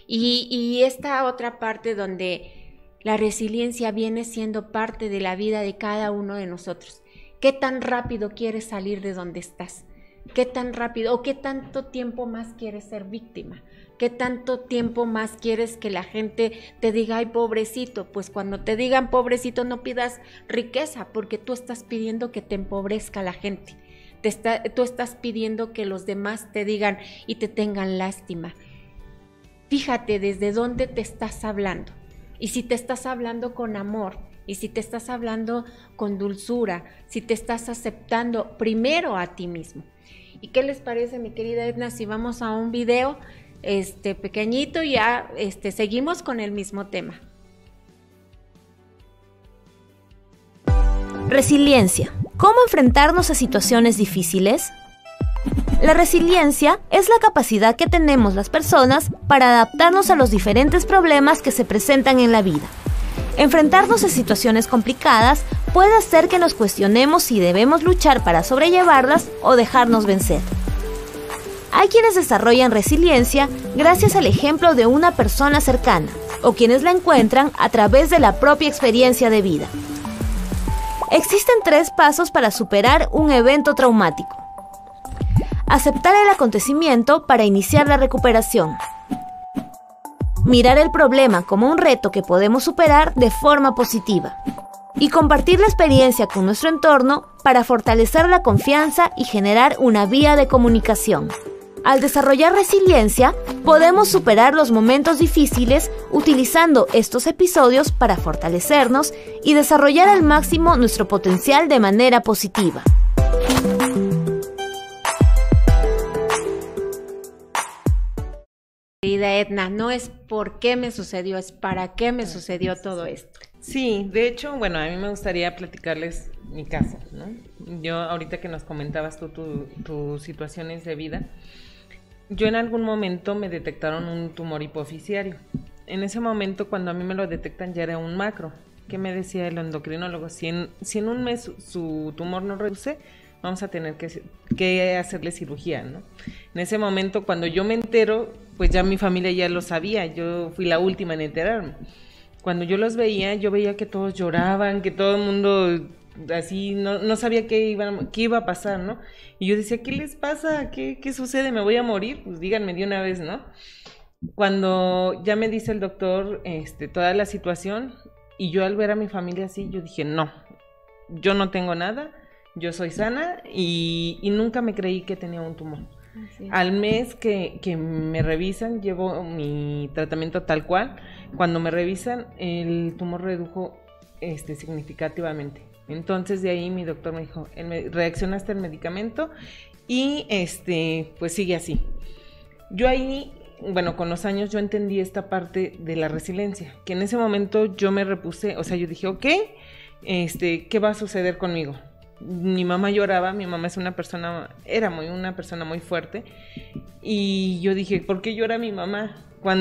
Y esta otra parte donde la resiliencia viene siendo parte de la vida de cada uno de nosotros. ¿Qué tan rápido quieres salir de donde estás? ¿Qué tan rápido o qué tanto tiempo más quieres ser víctima? ¿Qué tanto tiempo más quieres que la gente te diga, ay, pobrecito? Pues cuando te digan pobrecito no pidas riqueza, porque tú estás pidiendo que te empobrezca la gente. Tú estás pidiendo que los demás te digan y te tengan lástima. Fíjate desde dónde te estás hablando. Y si te estás hablando con amor, y si te estás hablando con dulzura, si te estás aceptando primero a ti mismo. ¿Y qué les parece, mi querida Edna, si vamos a un video pequeñito y ya seguimos con el mismo tema? Resiliencia. ¿Cómo enfrentarnos a situaciones difíciles? La resiliencia es la capacidad que tenemos las personas para adaptarnos a los diferentes problemas que se presentan en la vida. Enfrentarnos a situaciones complicadas puede hacer que nos cuestionemos si debemos luchar para sobrellevarlas o dejarnos vencer. Hay quienes desarrollan resiliencia gracias al ejemplo de una persona cercana, o quienes la encuentran a través de la propia experiencia de vida. Existen 3 pasos para superar un evento traumático. Aceptar el acontecimiento para iniciar la recuperación. Mirar el problema como un reto que podemos superar de forma positiva. Y compartir la experiencia con nuestro entorno para fortalecer la confianza y generar una vía de comunicación. Al desarrollar resiliencia, podemos superar los momentos difíciles utilizando estos episodios para fortalecernos y desarrollar al máximo nuestro potencial de manera positiva. Querida Edna, no es por qué me sucedió, es para qué me sucedió todo esto. Sí, de hecho, bueno, a mí me gustaría platicarles mi caso, ¿no? Yo ahorita que nos comentabas tú tus situaciones de vida, yo en algún momento me detectaron un tumor hipoficiario. En ese momento, cuando a mí me lo detectan, ya era un macro. ¿Qué me decía el endocrinólogo? Si en un mes su tumor no reduce, vamos a tener que hacerle cirugía, ¿no? En ese momento, cuando yo me entero, pues ya mi familia ya lo sabía, yo fui la última en enterarme. Cuando yo los veía, yo veía que todos lloraban, que todo el mundo así no sabía qué iba a pasar, ¿no? Y yo decía, ¿qué les pasa? ¿Qué sucede? ¿Me voy a morir? Pues díganme de una vez, ¿no? Cuando ya me dice el doctor toda la situación, y yo al ver a mi familia así, yo dije, no, yo no tengo nada, yo soy sana, y nunca me creí que tenía un tumor. Al mes que me revisan, llevo mi tratamiento tal cual. Cuando me revisan, el tumor redujo significativamente. Entonces de ahí mi doctor me dijo, reaccionaste al medicamento y pues sigue así. Yo ahí, bueno, con los años yo entendí esta parte de la resiliencia, que en ese momento yo me repuse, o sea, yo dije, ok, ¿qué va a suceder conmigo? Mi mamá lloraba, mi mamá era una persona muy fuerte, y yo dije, ¿por qué llora mi mamá?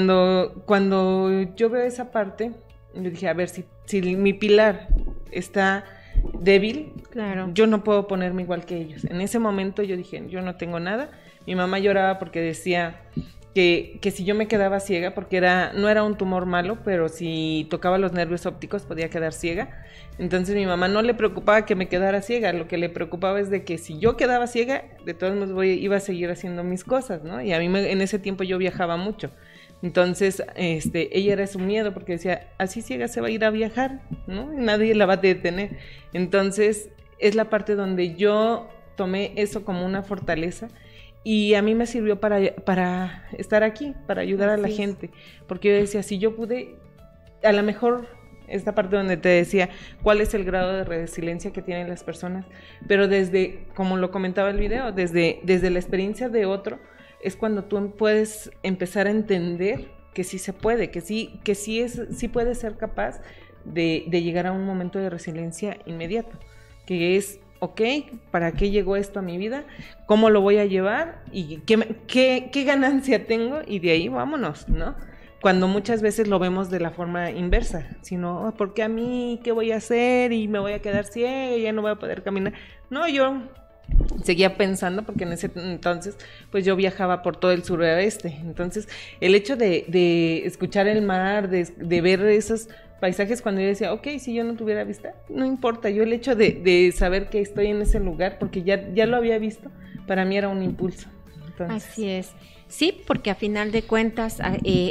Cuando yo veo esa parte, yo dije, a ver, si mi pilar está débil, claro, yo no puedo ponerme igual que ellos. En ese momento yo dije, yo no tengo nada. Mi mamá lloraba porque decía que si yo me quedaba ciega, porque no era un tumor malo, pero si tocaba los nervios ópticos podía quedar ciega. Entonces mi mamá no le preocupaba que me quedara ciega, lo que le preocupaba es de que si yo quedaba ciega, de todos modos iba a seguir haciendo mis cosas, ¿no? Y a mí en ese tiempo yo viajaba mucho. Entonces, ella era su miedo, porque decía, así ciega se va a ir a viajar, ¿no? Y nadie la va a detener. Entonces, es la parte donde yo tomé eso como una fortaleza, y a mí me sirvió para estar aquí, para ayudar a la gente, porque yo decía, si yo pude, a lo mejor esta parte donde te decía cuál es el grado de resiliencia que tienen las personas, pero como lo comentaba el video, desde la experiencia de otro, es cuando tú puedes empezar a entender que sí se puede, que sí puedes ser capaz de llegar a un momento de resiliencia inmediato, que es, ok, ¿para qué llegó esto a mi vida? ¿Cómo lo voy a llevar? ¿Y qué ganancia tengo? Y de ahí vámonos, ¿no? Cuando muchas veces lo vemos de la forma inversa, sino, ¿por qué a mí? ¿Qué voy a hacer? Y me voy a quedar ciega, ya no voy a poder caminar. No, yo seguía pensando, porque en ese entonces pues yo viajaba por todo el suroeste, entonces el hecho de escuchar el mar, de ver esos paisajes, cuando yo decía, ok, si yo no tuviera vista, no importa, yo el hecho de saber que estoy en ese lugar, porque ya lo había visto, para mí era un impulso. Entonces, así es, sí, porque a final de cuentas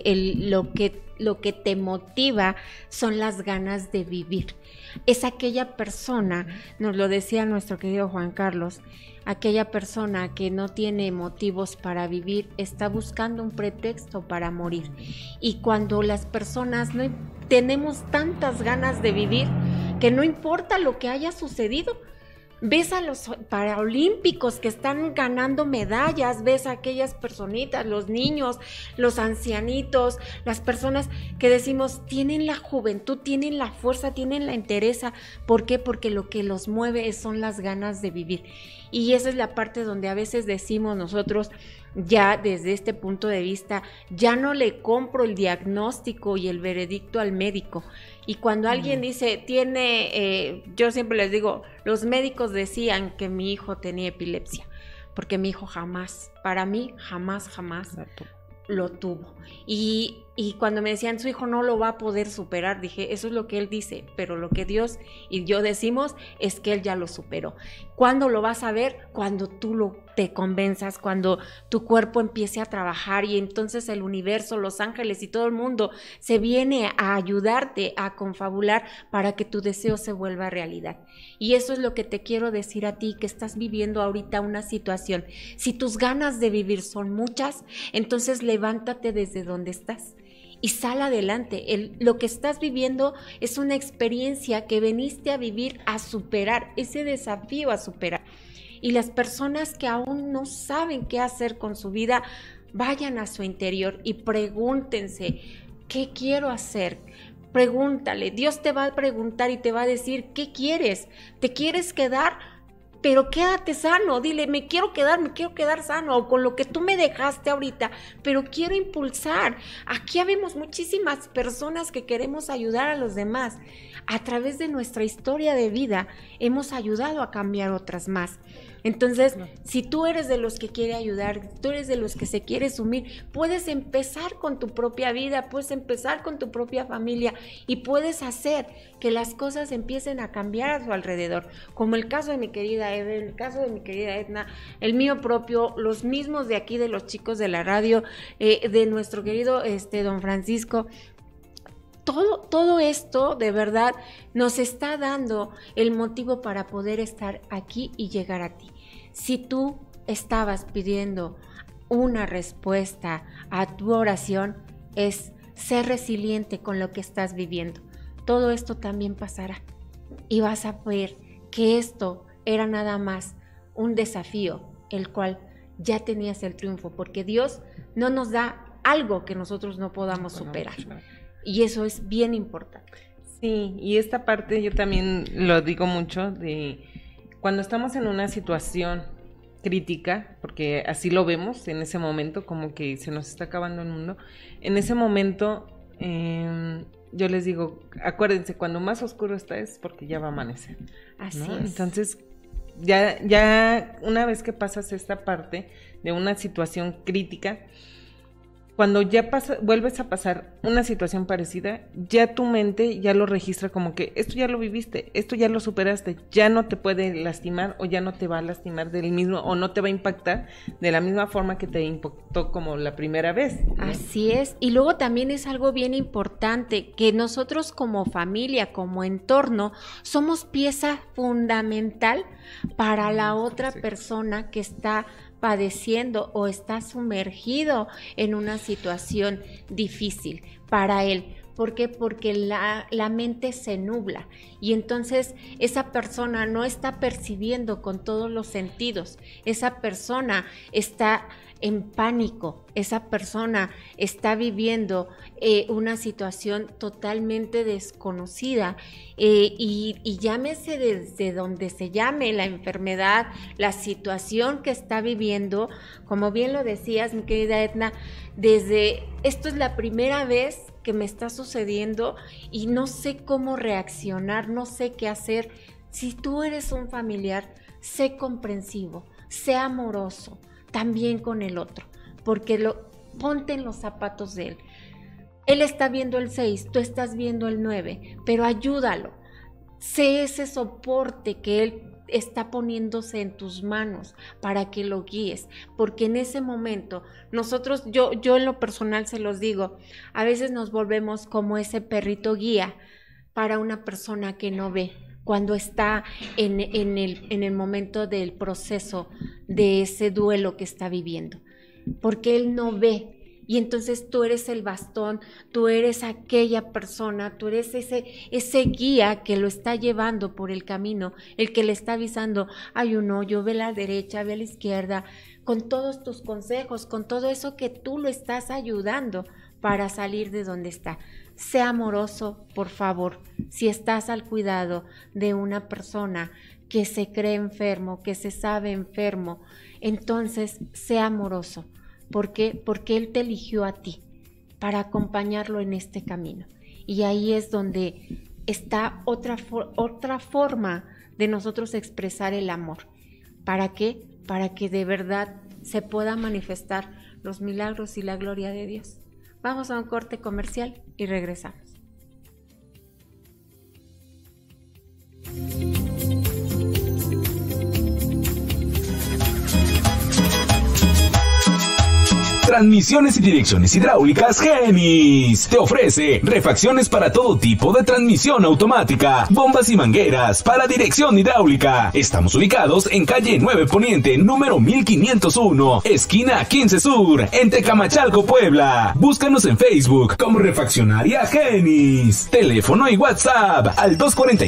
lo que te motiva son las ganas de vivir. Es aquella persona, nos lo decía nuestro querido Juan Carlos, aquella persona que no tiene motivos para vivir, está buscando un pretexto para morir. Y cuando las personas no tenemos tantas ganas de vivir, que no importa lo que haya sucedido, ves a los paralímpicos que están ganando medallas, ves a aquellas personitas, los niños, los ancianitos, las personas que decimos tienen la juventud, tienen la fuerza, tienen la entereza. ¿Por qué? Porque lo que los mueve son las ganas de vivir. Y esa es la parte donde a veces decimos nosotros, ya desde este punto de vista, ya no le compro el diagnóstico y el veredicto al médico. Y cuando alguien dice, yo siempre les digo, los médicos decían que mi hijo tenía epilepsia, porque mi hijo jamás lo tuvo. Y cuando me decían, su hijo no lo va a poder superar, dije, eso es lo que él dice, pero lo que Dios y yo decimos es que él ya lo superó. ¿Cuándo lo vas a ver? Cuando tú te convenzas, cuando tu cuerpo empiece a trabajar, y entonces el universo, los ángeles y todo el mundo se viene a ayudarte, a confabular para que tu deseo se vuelva realidad. Y eso es lo que te quiero decir a ti, que estás viviendo ahorita una situación. Si tus ganas de vivir son muchas, entonces levántate desde donde estás y sal adelante. Lo que estás viviendo es una experiencia que veniste a vivir, a superar, ese desafío a superar. Y las personas que aún no saben qué hacer con su vida, vayan a su interior y pregúntense, ¿qué quiero hacer? Pregúntale, Dios te va a preguntar y te va a decir, ¿qué quieres? ¿Te quieres quedar pero quédate sano, dile, me quiero quedar sano, o con lo que tú me dejaste ahorita, pero quiero impulsar. Aquí habemos muchísimas personas que queremos ayudar a los demás. A través de nuestra historia de vida hemos ayudado a cambiar otras más. Entonces, si tú eres de los que quiere ayudar, tú eres de los que se quiere sumir, puedes empezar con tu propia vida, puedes empezar con tu propia familia y puedes hacer que las cosas empiecen a cambiar a su alrededor, como el caso de mi querida Eve, el caso de mi querida Edna, el mío propio, los mismos de aquí, de los chicos de la radio, de nuestro querido don Francisco. Todo esto de verdad nos está dando el motivo para poder estar aquí y llegar a ti. Si tú estabas pidiendo una respuesta a tu oración, es ser resiliente con lo que estás viviendo. Todo esto también pasará y vas a ver que esto era nada más un desafío, el cual ya tenías el triunfo, porque Dios no nos da algo que nosotros no podamos superar. Y eso es bien importante. Sí, y esta parte yo también lo digo mucho, de cuando estamos en una situación crítica, porque así lo vemos en ese momento, como que se nos está acabando el mundo, en ese momento yo les digo, acuérdense, cuando más oscuro está es porque ya va a amanecer. Así ¿no? es. Entonces, ya una vez que pasas esta parte de una situación crítica, cuando ya vuelves a pasar una situación parecida, ya tu mente ya lo registra como que esto ya lo viviste, esto ya lo superaste, ya no te puede lastimar o ya no te va a lastimar del mismo, o no te va a impactar de la misma forma que te impactó como la primera vez, ¿no? Así es, y luego también es algo bien importante, que nosotros como familia, como entorno, somos pieza fundamental para la otra persona que está padeciendo o está sumergido en una situación difícil para él. ¿Por qué? Porque la mente se nubla y entonces esa persona no está percibiendo con todos los sentidos, esa persona está en pánico, esa persona está viviendo una situación totalmente desconocida y llámese desde donde se llame la enfermedad, la situación que está viviendo, como bien lo decías, mi querida Edna, desde esto es la primera vez que me está sucediendo y no sé cómo reaccionar, no sé qué hacer. Si tú eres un familiar, sé comprensivo, sé amoroso también con el otro, porque ponte en los zapatos de él. Él está viendo el 6, tú estás viendo el 9, pero ayúdalo. Sé ese soporte que él está poniéndose en tus manos para que lo guíes, porque en ese momento nosotros, yo en lo personal se los digo, a veces nos volvemos como ese perrito guía para una persona que no ve, cuando está en el momento del proceso de ese duelo que está viviendo, porque él no ve. Y entonces tú eres el bastón, tú eres aquella persona, tú eres ese guía que lo está llevando por el camino, el que le está avisando, hay un hoyo, ve a la derecha, ve a la izquierda, con todos tus consejos, con todo eso que tú lo estás ayudando para salir de donde está. Sea amoroso, por favor, si estás al cuidado de una persona que se cree enfermo, que se sabe enfermo, entonces sea amoroso. ¿Por qué? Porque Él te eligió a ti para acompañarlo en este camino. Y ahí es donde está otra forma de nosotros expresar el amor. ¿Para qué? Para que de verdad se pueda manifestar los milagros y la gloria de Dios. Vamos a un corte comercial y regresamos. Transmisiones y direcciones hidráulicas Géminis te ofrece refacciones para todo tipo de transmisión automática, bombas y mangueras para dirección hidráulica. Estamos ubicados en calle 9 Poniente, número 1501, esquina 15 Sur, en Tecamachalco, Puebla. Búscanos en Facebook como Refaccionaria Géminis. Teléfono y WhatsApp al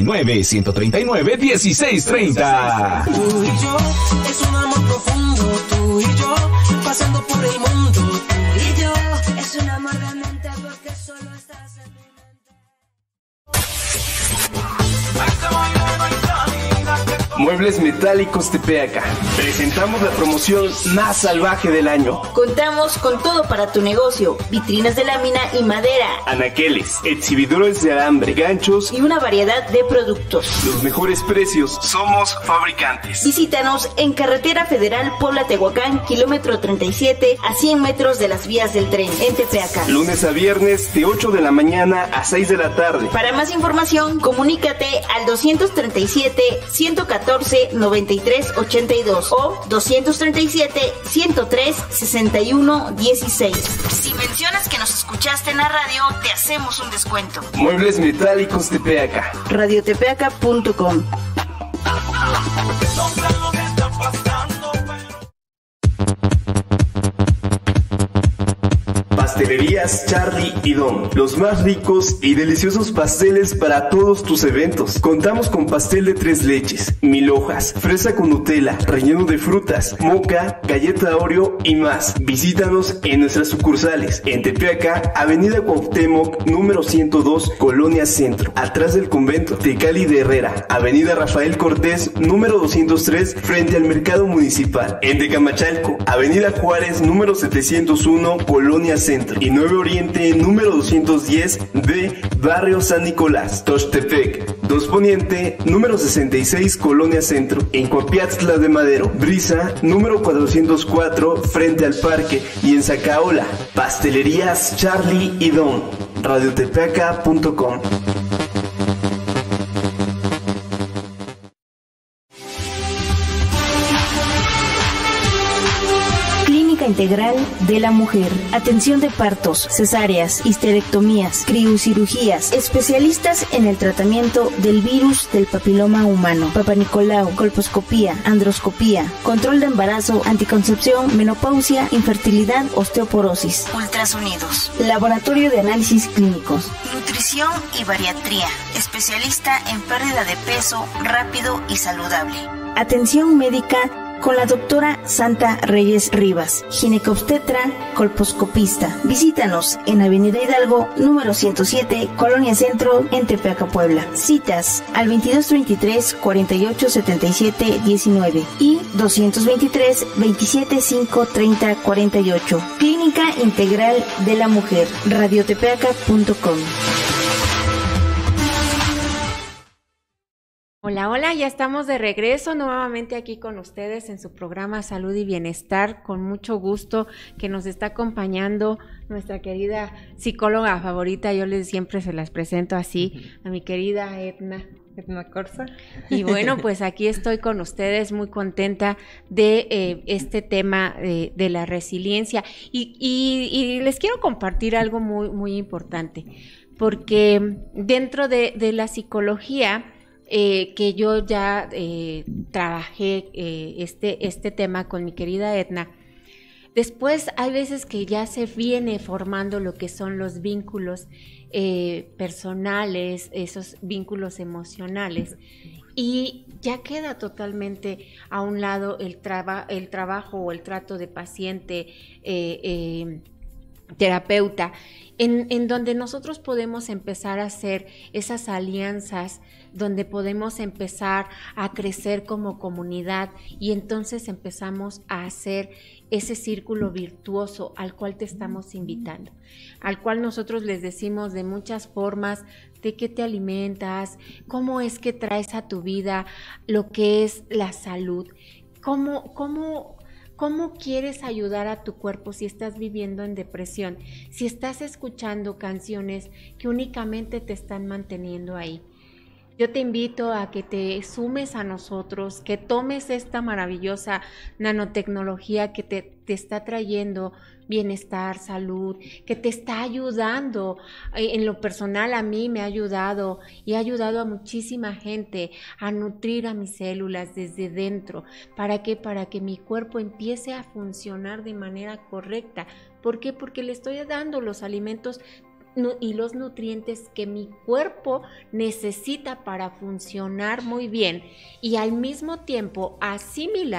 249-139-1630. Tú y yo es un amor profundo, tú y yo pasando por el mundo. Tú y yo es un amor de mente porque solo estás en mi mente. Muebles Metálicos Tepeaca. Presentamos la promoción más salvaje del año. Contamos con todo para tu negocio: vitrinas de lámina y madera, anaqueles, exhibidores de alambre, ganchos y una variedad de productos. Los mejores precios. Somos fabricantes. Visítanos en Carretera Federal Puebla-Tehuacán, kilómetro 37, a 100 metros de las vías del tren, en Tepeaca. Lunes a viernes de 8 de la mañana a 6 de la tarde. Para más información, comunícate al 237-114-9382 o 237-103-6116. Si mencionas que nos escuchaste en la radio, te hacemos un descuento. Muebles Metálicos Tepeaca. Radiotepeaca.com. Pastelerías Charlie y Don, los más ricos y deliciosos pasteles para todos tus eventos. Contamos con pastel de 3 leches, 1000 hojas, fresa con Nutella, relleno de frutas, moca, galleta Oreo y más. Visítanos en nuestras sucursales: en Tepeaca, Avenida Cuauhtémoc, número 102, Colonia Centro, atrás del convento; Tecali de Herrera, Avenida Rafael Cortés, número 203, frente al mercado municipal; en Tecamachalco, Avenida Juárez, número 701, Colonia Centro; y 9 Oriente, número 210 de Barrio San Nicolás; Tochtepec, 2 Poniente, número 66, Colonia Centro; en Coapiaxtla de Madero, Brisa, número 404, frente al parque; y en Zacaola, Pastelerías Charlie y Don. Radiotepeaca.com. Integral de la Mujer. Atención de partos, cesáreas, histerectomías, criocirugías. Especialistas en el tratamiento del virus del papiloma humano. Papanicolau, colposcopía, androscopía, control de embarazo, anticoncepción, menopausia, infertilidad, osteoporosis. Ultrasonidos. Laboratorio de análisis clínicos. Nutrición y bariatría. Especialista en pérdida de peso rápido y saludable. Atención médica con la doctora Santa Reyes Rivas, ginecobstetra, colposcopista. Visítanos en Avenida Hidalgo, número 107, Colonia Centro, en Tepeaca, Puebla. Citas al 2223 48 77 19 y 223 27 5 30 48. Clínica Integral de la Mujer. Radiotepeaca.com. Hola, hola, ya estamos de regreso nuevamente aquí con ustedes en su programa Salud y Bienestar. Con mucho gusto que nos está acompañando nuestra querida psicóloga favorita. Yo siempre se las presento así, a mi querida Edna Corsa. Y bueno, pues aquí estoy con ustedes muy contenta de este tema de la resiliencia. Y les quiero compartir algo muy, muy importante, porque dentro de la psicología, que yo ya trabajé este tema con mi querida Edna. Después hay veces que ya se viene formando lo que son los vínculos personales, esos vínculos emocionales, y ya queda totalmente a un lado el trabajo o el trato de paciente terapeuta, en donde nosotros podemos empezar a hacer esas alianzas, donde podemos empezar a crecer como comunidad, y entonces empezamos a hacer ese círculo virtuoso al cual te estamos invitando, al cual nosotros les decimos de muchas formas de qué te alimentas, cómo es que traes a tu vida lo que es la salud, cómo quieres ayudar a tu cuerpo si estás viviendo en depresión, si estás escuchando canciones que únicamente te están manteniendo ahí. Yo te invito a que te sumes a nosotros, que tomes esta maravillosa nanotecnología que te está trayendo bienestar, salud, que te está ayudando. En lo personal, a mí me ha ayudado y ha ayudado a muchísima gente a nutrir a mis células desde dentro. ¿Para qué? Para que mi cuerpo empiece a funcionar de manera correcta. ¿Por qué? Porque le estoy dando los alimentos y los nutrientes que mi cuerpo necesita para funcionar muy bien, y al mismo tiempo asimilar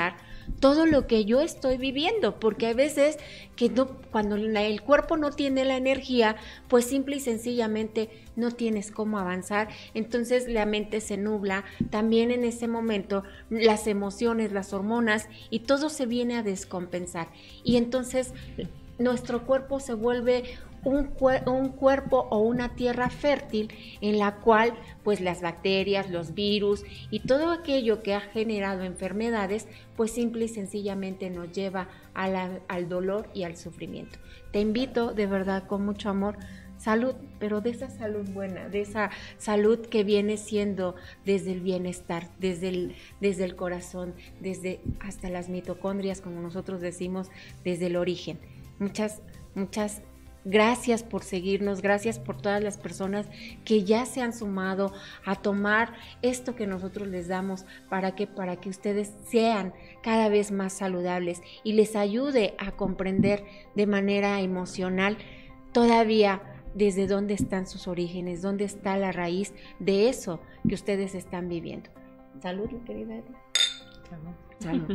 todo lo que yo estoy viviendo, porque a veces que no, cuando el cuerpo no tiene la energía, pues simple y sencillamente no tienes cómo avanzar, entonces la mente se nubla, también en ese momento las emociones, las hormonas y todo se viene a descompensar, y entonces nuestro cuerpo se vuelve un cuerpo o una tierra fértil en la cual pues las bacterias, los virus y todo aquello que ha generado enfermedades pues simple y sencillamente nos lleva al dolor y al sufrimiento. Te invito de verdad con mucho amor, salud, pero de esa salud buena, de esa salud que viene siendo desde el bienestar, desde el corazón, desde hasta las mitocondrias, como nosotros decimos, desde el origen. Muchas gracias por seguirnos, gracias por todas las personas que ya se han sumado a tomar esto que nosotros les damos para que ustedes sean cada vez más saludables y les ayude a comprender de manera emocional todavía desde dónde están sus orígenes, dónde está la raíz de eso que ustedes están viviendo. Salud, mi querida Edna. Salud.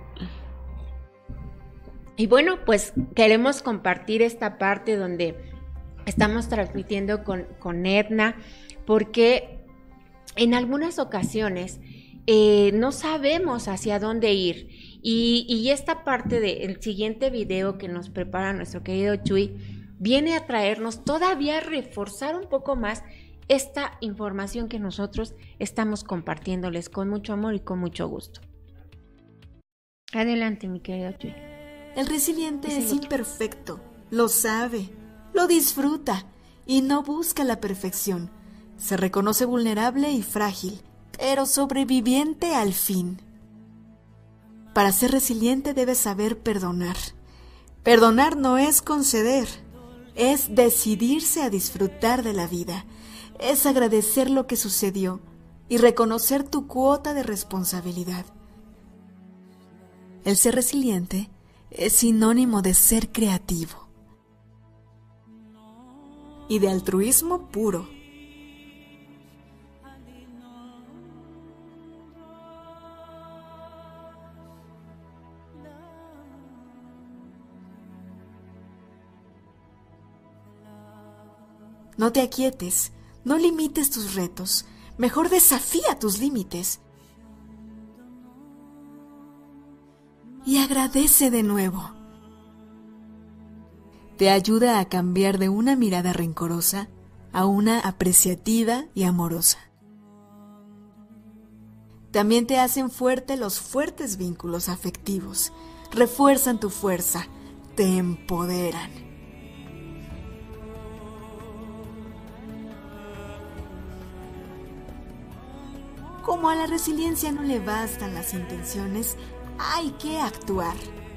Y bueno, pues queremos compartir esta parte donde estamos transmitiendo con Edna, porque en algunas ocasiones no sabemos hacia dónde ir. Y esta parte del siguiente video que nos prepara nuestro querido Chuy viene a traernos todavía a reforzar un poco más esta información que nosotros estamos compartiéndoles con mucho amor y con mucho gusto. Adelante, mi querido Chuy. El resiliente es imperfecto, lo sabe, lo disfruta y no busca la perfección. Se reconoce vulnerable y frágil, pero sobreviviente al fin. Para ser resiliente debes saber perdonar. Perdonar no es conceder, es decidirse a disfrutar de la vida, es agradecer lo que sucedió y reconocer tu cuota de responsabilidad. El ser resiliente es sinónimo de ser creativo y de altruismo puro. No te aquietes, no limites tus retos, mejor desafía tus límites. Y agradece de nuevo. Te ayuda a cambiar de una mirada rencorosa a una apreciativa y amorosa. También te hacen fuerte los fuertes vínculos afectivos, refuerzan tu fuerza, te empoderan. Como a la resiliencia no le bastan las intenciones, hay que actuar.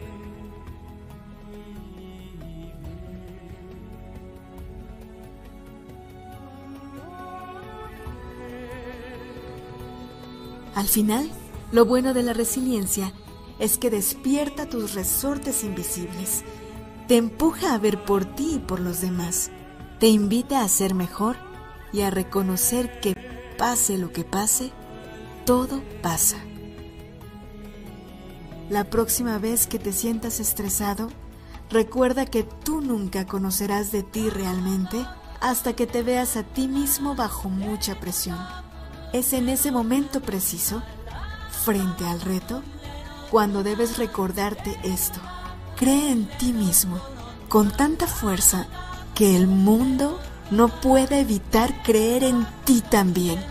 Al final, lo bueno de la resiliencia es que despierta tus resortes invisibles, te empuja a ver por ti y por los demás, te invita a ser mejor y a reconocer que pase lo que pase, todo pasa. La próxima vez que te sientas estresado, recuerda que tú nunca conocerás de ti realmente hasta que te veas a ti mismo bajo mucha presión. Es en ese momento preciso, frente al reto, cuando debes recordarte esto. Cree en ti mismo con tanta fuerza que el mundo no puede evitar creer en ti también.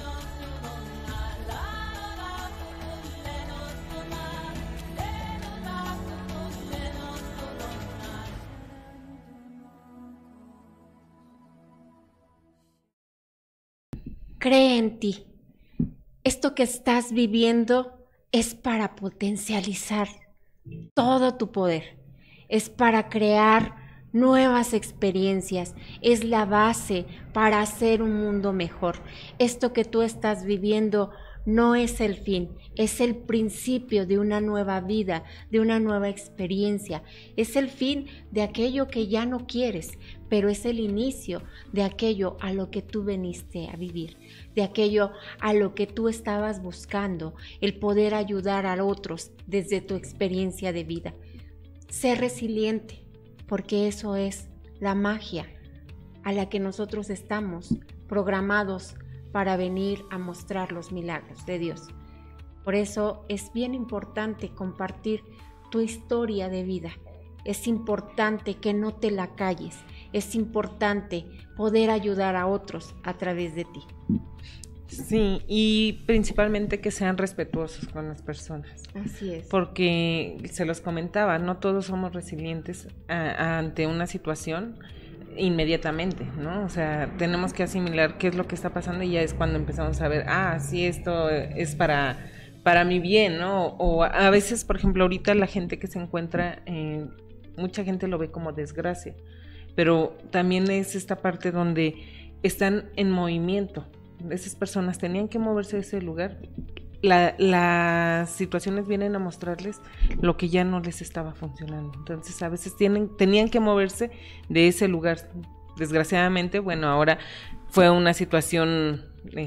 Cree en ti. Esto que estás viviendo es para potencializar todo tu poder. Es para crear nuevas experiencias, es la base para hacer un mundo mejor. Esto que tú estás viviendo no es el fin, es el principio de una nueva vida, de una nueva experiencia. Es el fin de aquello que ya no quieres, pero es el inicio de aquello a lo que tú veniste a vivir, de aquello a lo que tú estabas buscando, el poder ayudar a otros desde tu experiencia de vida. Sé resiliente, porque eso es la magia a la que nosotros estamos programados para venir a mostrar los milagros de Dios. Por eso es bien importante compartir tu historia de vida. Es importante que no te la calles. Es importante poder ayudar a otros a través de ti. Sí, y principalmente que sean respetuosos con las personas. Así es. Porque se los comentaba, no todos somos resilientes ante una situación inmediatamente, ¿no? O sea, tenemos que asimilar qué es lo que está pasando y ya es cuando empezamos a ver, sí, esto es para mi bien, ¿no? O a veces, por ejemplo, ahorita la gente que se encuentra, mucha gente lo ve como desgracia, pero también es esta parte donde están en movimiento. Esas personas tenían que moverse de ese lugar. Las situaciones vienen a mostrarles lo que ya no les estaba funcionando. Entonces a veces tenían que moverse de ese lugar. Desgraciadamente, bueno, ahora fue una situación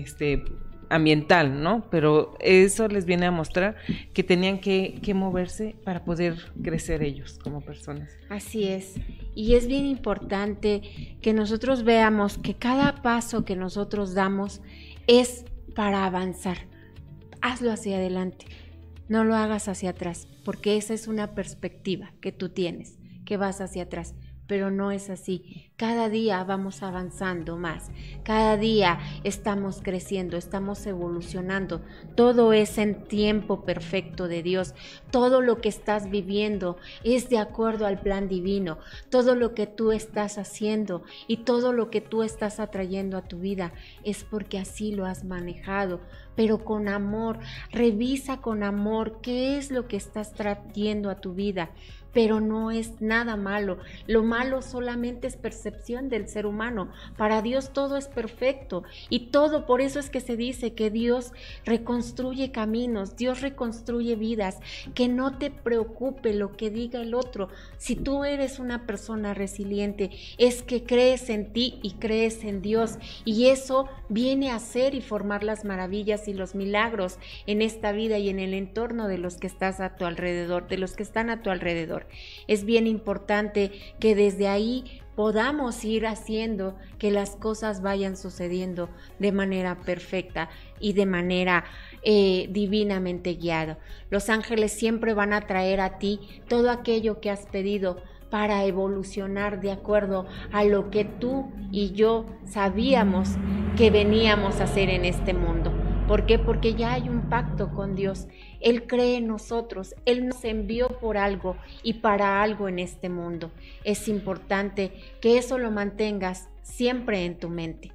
ambiental, ¿no? Pero eso les viene a mostrar que tenían que moverse para poder crecer ellos como personas. Así es. Y es bien importante que nosotros veamos que cada paso que nosotros damos es para avanzar. Hazlo hacia adelante, no lo hagas hacia atrás, porque esa es una perspectiva que tú tienes, que vas hacia atrás, pero no es así. Cada día vamos avanzando más, cada día estamos creciendo, estamos evolucionando. Todo es en tiempo perfecto de Dios. Todo lo que estás viviendo es de acuerdo al plan divino. Todo lo que tú estás haciendo y todo lo que tú estás atrayendo a tu vida es porque así lo has manejado, pero con amor. Revisa con amor qué es lo que estás trayendo a tu vida. Pero no es nada malo. Lo malo solamente es percepción del ser humano. Para Dios todo es perfecto y todo, por eso es que se dice que Dios reconstruye caminos, Dios reconstruye vidas. Que no te preocupe lo que diga el otro. Si tú eres una persona resiliente, es que crees en ti y crees en Dios, y eso viene a hacer y formar las maravillas y los milagros en esta vida y en el entorno de los que estás a tu alrededor, de los que están a tu alrededor. Es bien importante que desde ahí podamos ir haciendo que las cosas vayan sucediendo de manera perfecta y de manera divinamente guiada. Los ángeles siempre van a traer a ti todo aquello que has pedido para evolucionar de acuerdo a lo que tú y yo sabíamos que veníamos a hacer en este mundo. ¿Por qué? Porque ya hay un pacto con Dios. Él cree en nosotros, Él nos envió por algo y para algo en este mundo. Es importante que eso lo mantengas siempre en tu mente.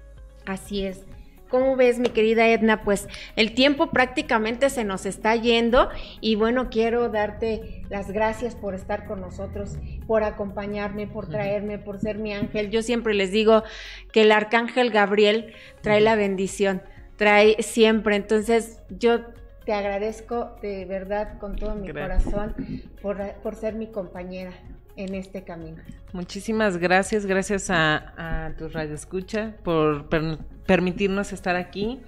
Así es. ¿Cómo ves, mi querida Edna? Pues el tiempo prácticamente se nos está yendo y bueno, quiero darte las gracias por estar con nosotros, por acompañarme, por traerme, por ser mi ángel. Yo siempre les digo que el arcángel Gabriel trae la bendición, trae siempre. Entonces yo te agradezco de verdad con todo mi corazón por ser mi compañera en este camino. Muchísimas gracias, gracias a tu radioescucha por permitirnos estar aquí.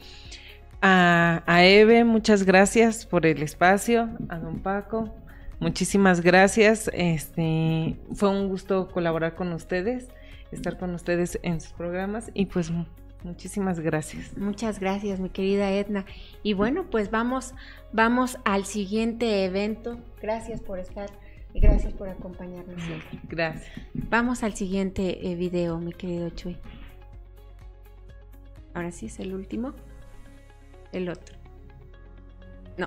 A Eve, muchas gracias por el espacio. A don Paco, muchísimas gracias. Fue un gusto colaborar con ustedes, estar con ustedes en sus programas y pues muchísimas gracias. Muchas gracias, mi querida Edna. Y bueno, pues vamos al siguiente evento. Gracias por estar y gracias por acompañarnos siempre. Gracias. Vamos al siguiente video, mi querido Chuy. Ahora sí es el último. El otro. No.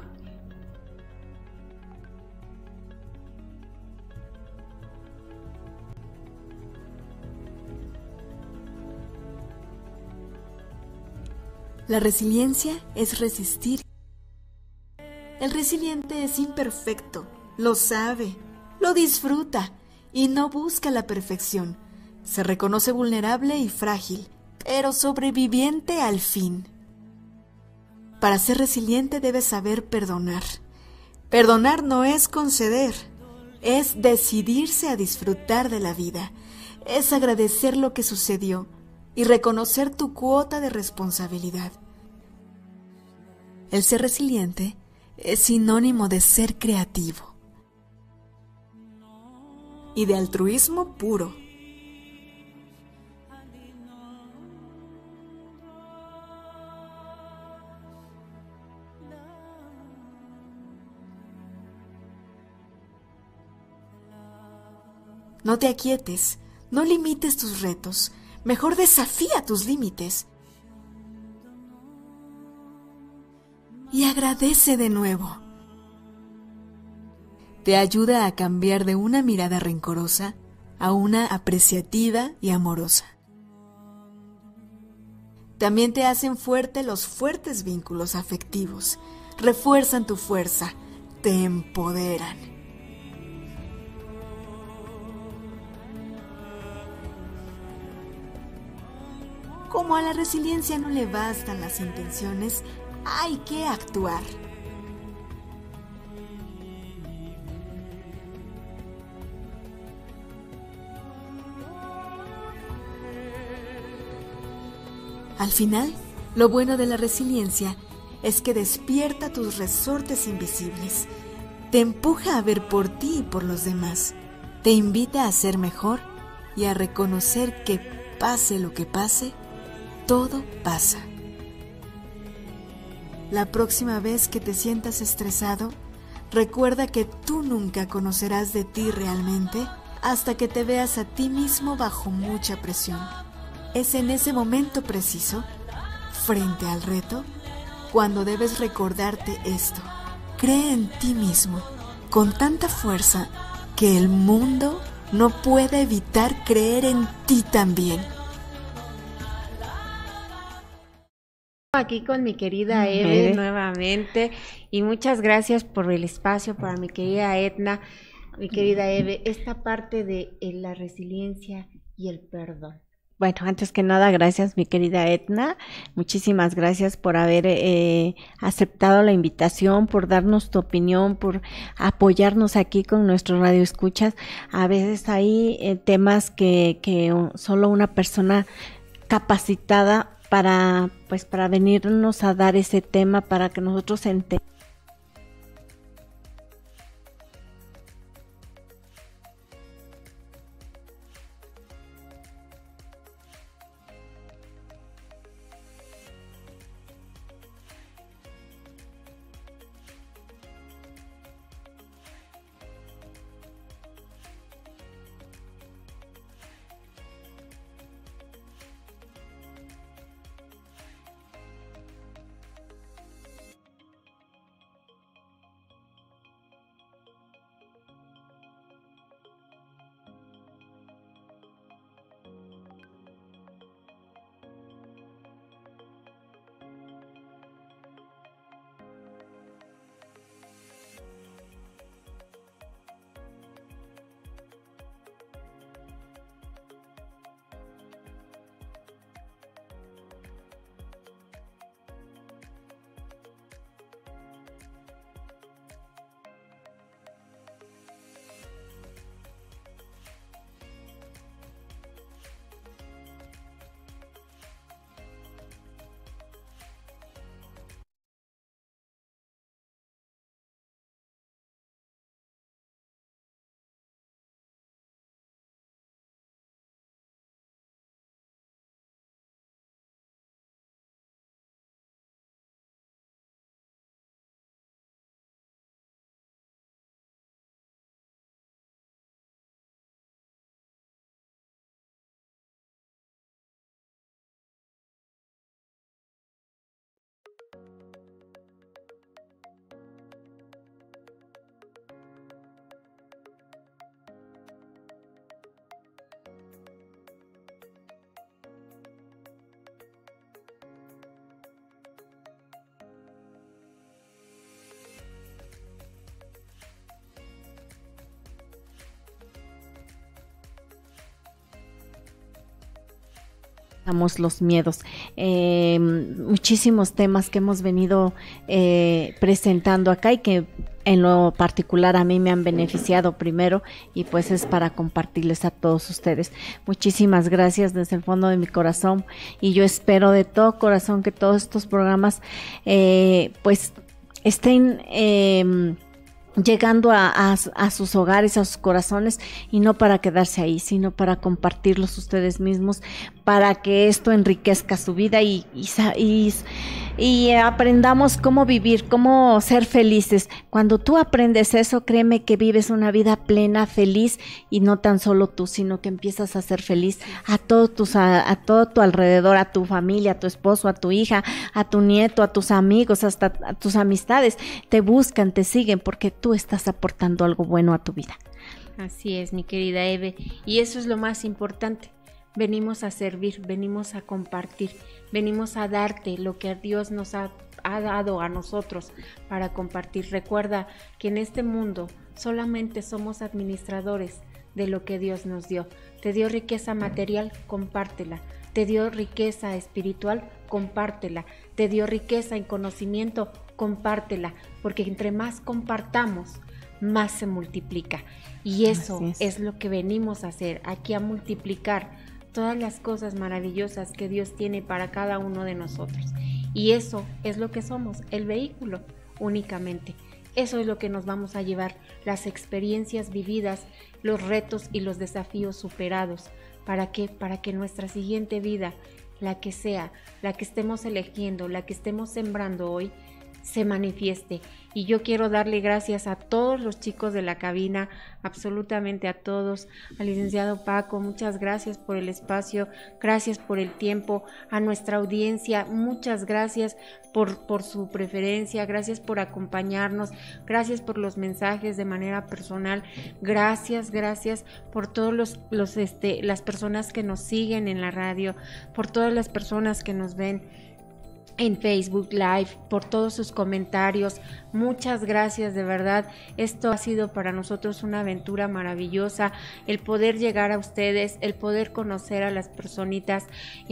La resiliencia es resistir. El resiliente es imperfecto, lo sabe, lo disfruta y no busca la perfección. Se reconoce vulnerable y frágil, pero sobreviviente al fin. Para ser resiliente debes saber perdonar. Perdonar no es conceder, es decidirse a disfrutar de la vida, es agradecer lo que sucedió y reconocer tu cuota de responsabilidad. El ser resiliente es sinónimo de ser creativo y de altruismo puro. No te aquietes, no limites tus retos, mejor desafía tus límites. Y agradece de nuevo. Te ayuda a cambiar de una mirada rencorosa a una apreciativa y amorosa. También te hacen fuerte los fuertes vínculos afectivos, refuerzan tu fuerza, te empoderan. Como a la resiliencia no le bastan las intenciones, hay que actuar. Al final, lo bueno de la resiliencia es que despierta tus resortes invisibles, te empuja a ver por ti y por los demás, te invita a ser mejor y a reconocer que pase lo que pase, todo pasa. La próxima vez que te sientas estresado, recuerda que tú nunca conocerás de ti realmente hasta que te veas a ti mismo bajo mucha presión. Es en ese momento preciso, frente al reto, cuando debes recordarte esto. Cree en ti mismo con tanta fuerza que el mundo no puede evitar creer en ti también. Aquí con mi querida Eve nuevamente, y muchas gracias por el espacio para mi querida Etna, mi querida Eve, esta parte de la resiliencia y el perdón. Bueno, antes que nada, gracias mi querida Etna, muchísimas gracias por haber aceptado la invitación, por darnos tu opinión, por apoyarnos aquí con nuestros radioescuchas. A veces hay temas que solo una persona capacitada para venirnos a dar ese tema, para que nosotros entendamos. los miedos. Muchísimos temas que hemos venido presentando acá y que en lo particular a mí me han beneficiado primero, y pues es para compartirles a todos ustedes. Muchísimas gracias desde el fondo de mi corazón, y yo espero de todo corazón que todos estos programas pues estén llegando a sus hogares, a sus corazones, y no para quedarse ahí, sino para compartirlos ustedes mismos, para que esto enriquezca su vida y aprendamos cómo vivir, cómo ser felices. Cuando tú aprendes eso, créeme que vives una vida plena, feliz, y no tan solo tú, sino que empiezas a ser feliz a todo tu alrededor, a tu familia, a tu esposo, a tu hija, a tu nieto, a tus amigos, hasta a tus amistades. Te buscan, te siguen, porque tú estás aportando algo bueno a tu vida. Así es, mi querida Eve, y eso es lo más importante. Venimos a servir, venimos a compartir, venimos a darte lo que Dios nos ha dado a nosotros para compartir. Recuerda que en este mundo solamente somos administradores de lo que Dios nos dio. Te dio riqueza material, compártela. Te dio riqueza espiritual, compártela. Te dio riqueza en conocimiento, compártela. Porque entre más compartamos, más se multiplica. Y eso es lo que venimos a hacer, aquí a multiplicar todas las cosas maravillosas que Dios tiene para cada uno de nosotros. Y eso es lo que somos, el vehículo únicamente. Eso es lo que nos vamos a llevar, las experiencias vividas, los retos y los desafíos superados. ¿Para qué? Para que nuestra siguiente vida, la que sea, la que estemos eligiendo, la que estemos sembrando hoy, se manifieste. Y yo quiero darle gracias a todos los chicos de la cabina, absolutamente a todos, al licenciado Paco, muchas gracias por el espacio, gracias por el tiempo, a nuestra audiencia, muchas gracias por su preferencia, gracias por acompañarnos, gracias por los mensajes de manera personal, gracias por todos las personas que nos siguen en la radio, por todas las personas que nos ven en Facebook Live, por todos sus comentarios. Muchas gracias, de verdad. Esto ha sido para nosotros una aventura maravillosa, el poder llegar a ustedes, el poder conocer a las personitas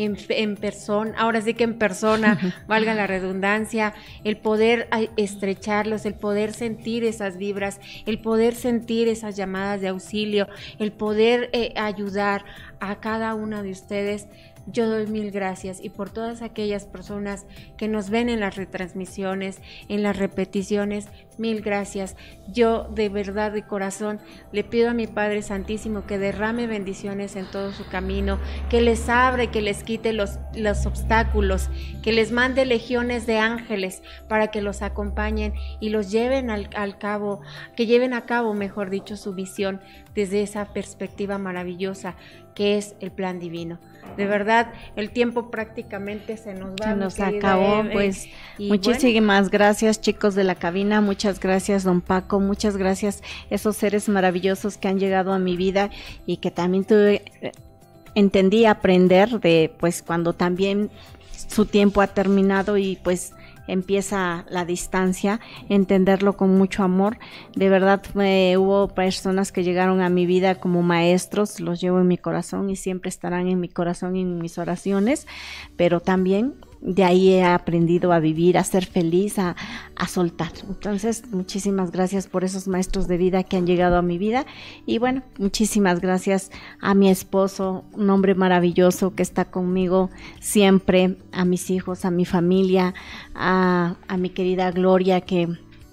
en persona, ahora sí que en persona, valga la redundancia, el poder estrecharlos, el poder sentir esas vibras, el poder sentir esas llamadas de auxilio, el poder ayudar a cada una de ustedes. Yo doy mil gracias, y por todas aquellas personas que nos ven en las retransmisiones, en las repeticiones, mil gracias. Yo de verdad, de corazón, le pido a mi Padre Santísimo que derrame bendiciones en todo su camino, que les abra y que les quite los obstáculos, que les mande legiones de ángeles para que los acompañen y los lleven al cabo, que lleven a cabo, mejor dicho, su visión desde esa perspectiva maravillosa que es el plan divino. De verdad, el tiempo prácticamente se nos va. Se nos acabó, Eve. Pues muchísimas gracias, chicos de la cabina, muchas gracias, don Paco, muchas gracias, esos seres maravillosos que han llegado a mi vida y que también entendí aprender de, pues cuando también su tiempo ha terminado y pues empieza la distancia, entenderlo con mucho amor. De verdad, hubo personas que llegaron a mi vida como maestros, los llevo en mi corazón y siempre estarán en mi corazón y en mis oraciones, pero también de ahí he aprendido a vivir, a ser feliz, a soltar. Entonces, muchísimas gracias por esos maestros de vida que han llegado a mi vida. Y bueno, muchísimas gracias a mi esposo, un hombre maravilloso que está conmigo siempre, a mis hijos, a mi familia, a mi querida Gloria que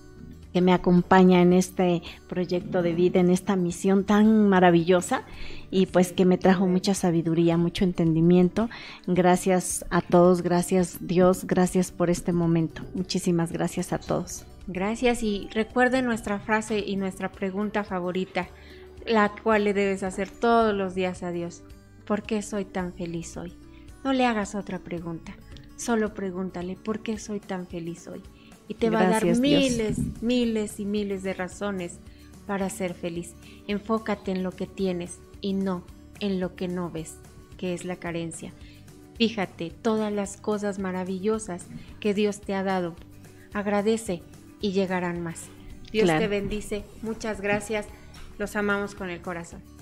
me acompaña en este proyecto de vida, en esta misión tan maravillosa, y pues que me trajo mucha sabiduría, mucho entendimiento. Gracias a todos, gracias Dios, gracias por este momento. Muchísimas gracias a todos. Gracias, y recuerden nuestra frase y nuestra pregunta favorita, la cual le debes hacer todos los días a Dios. ¿Por qué soy tan feliz hoy? No le hagas otra pregunta, solo pregúntale, ¿por qué soy tan feliz hoy? Y te va a dar miles y miles de razones para ser feliz. Enfócate en lo que tienes y no en lo que no ves, que es la carencia. Fíjate todas las cosas maravillosas que Dios te ha dado. Agradece y llegarán más. Dios te bendice. Muchas gracias. Los amamos con el corazón.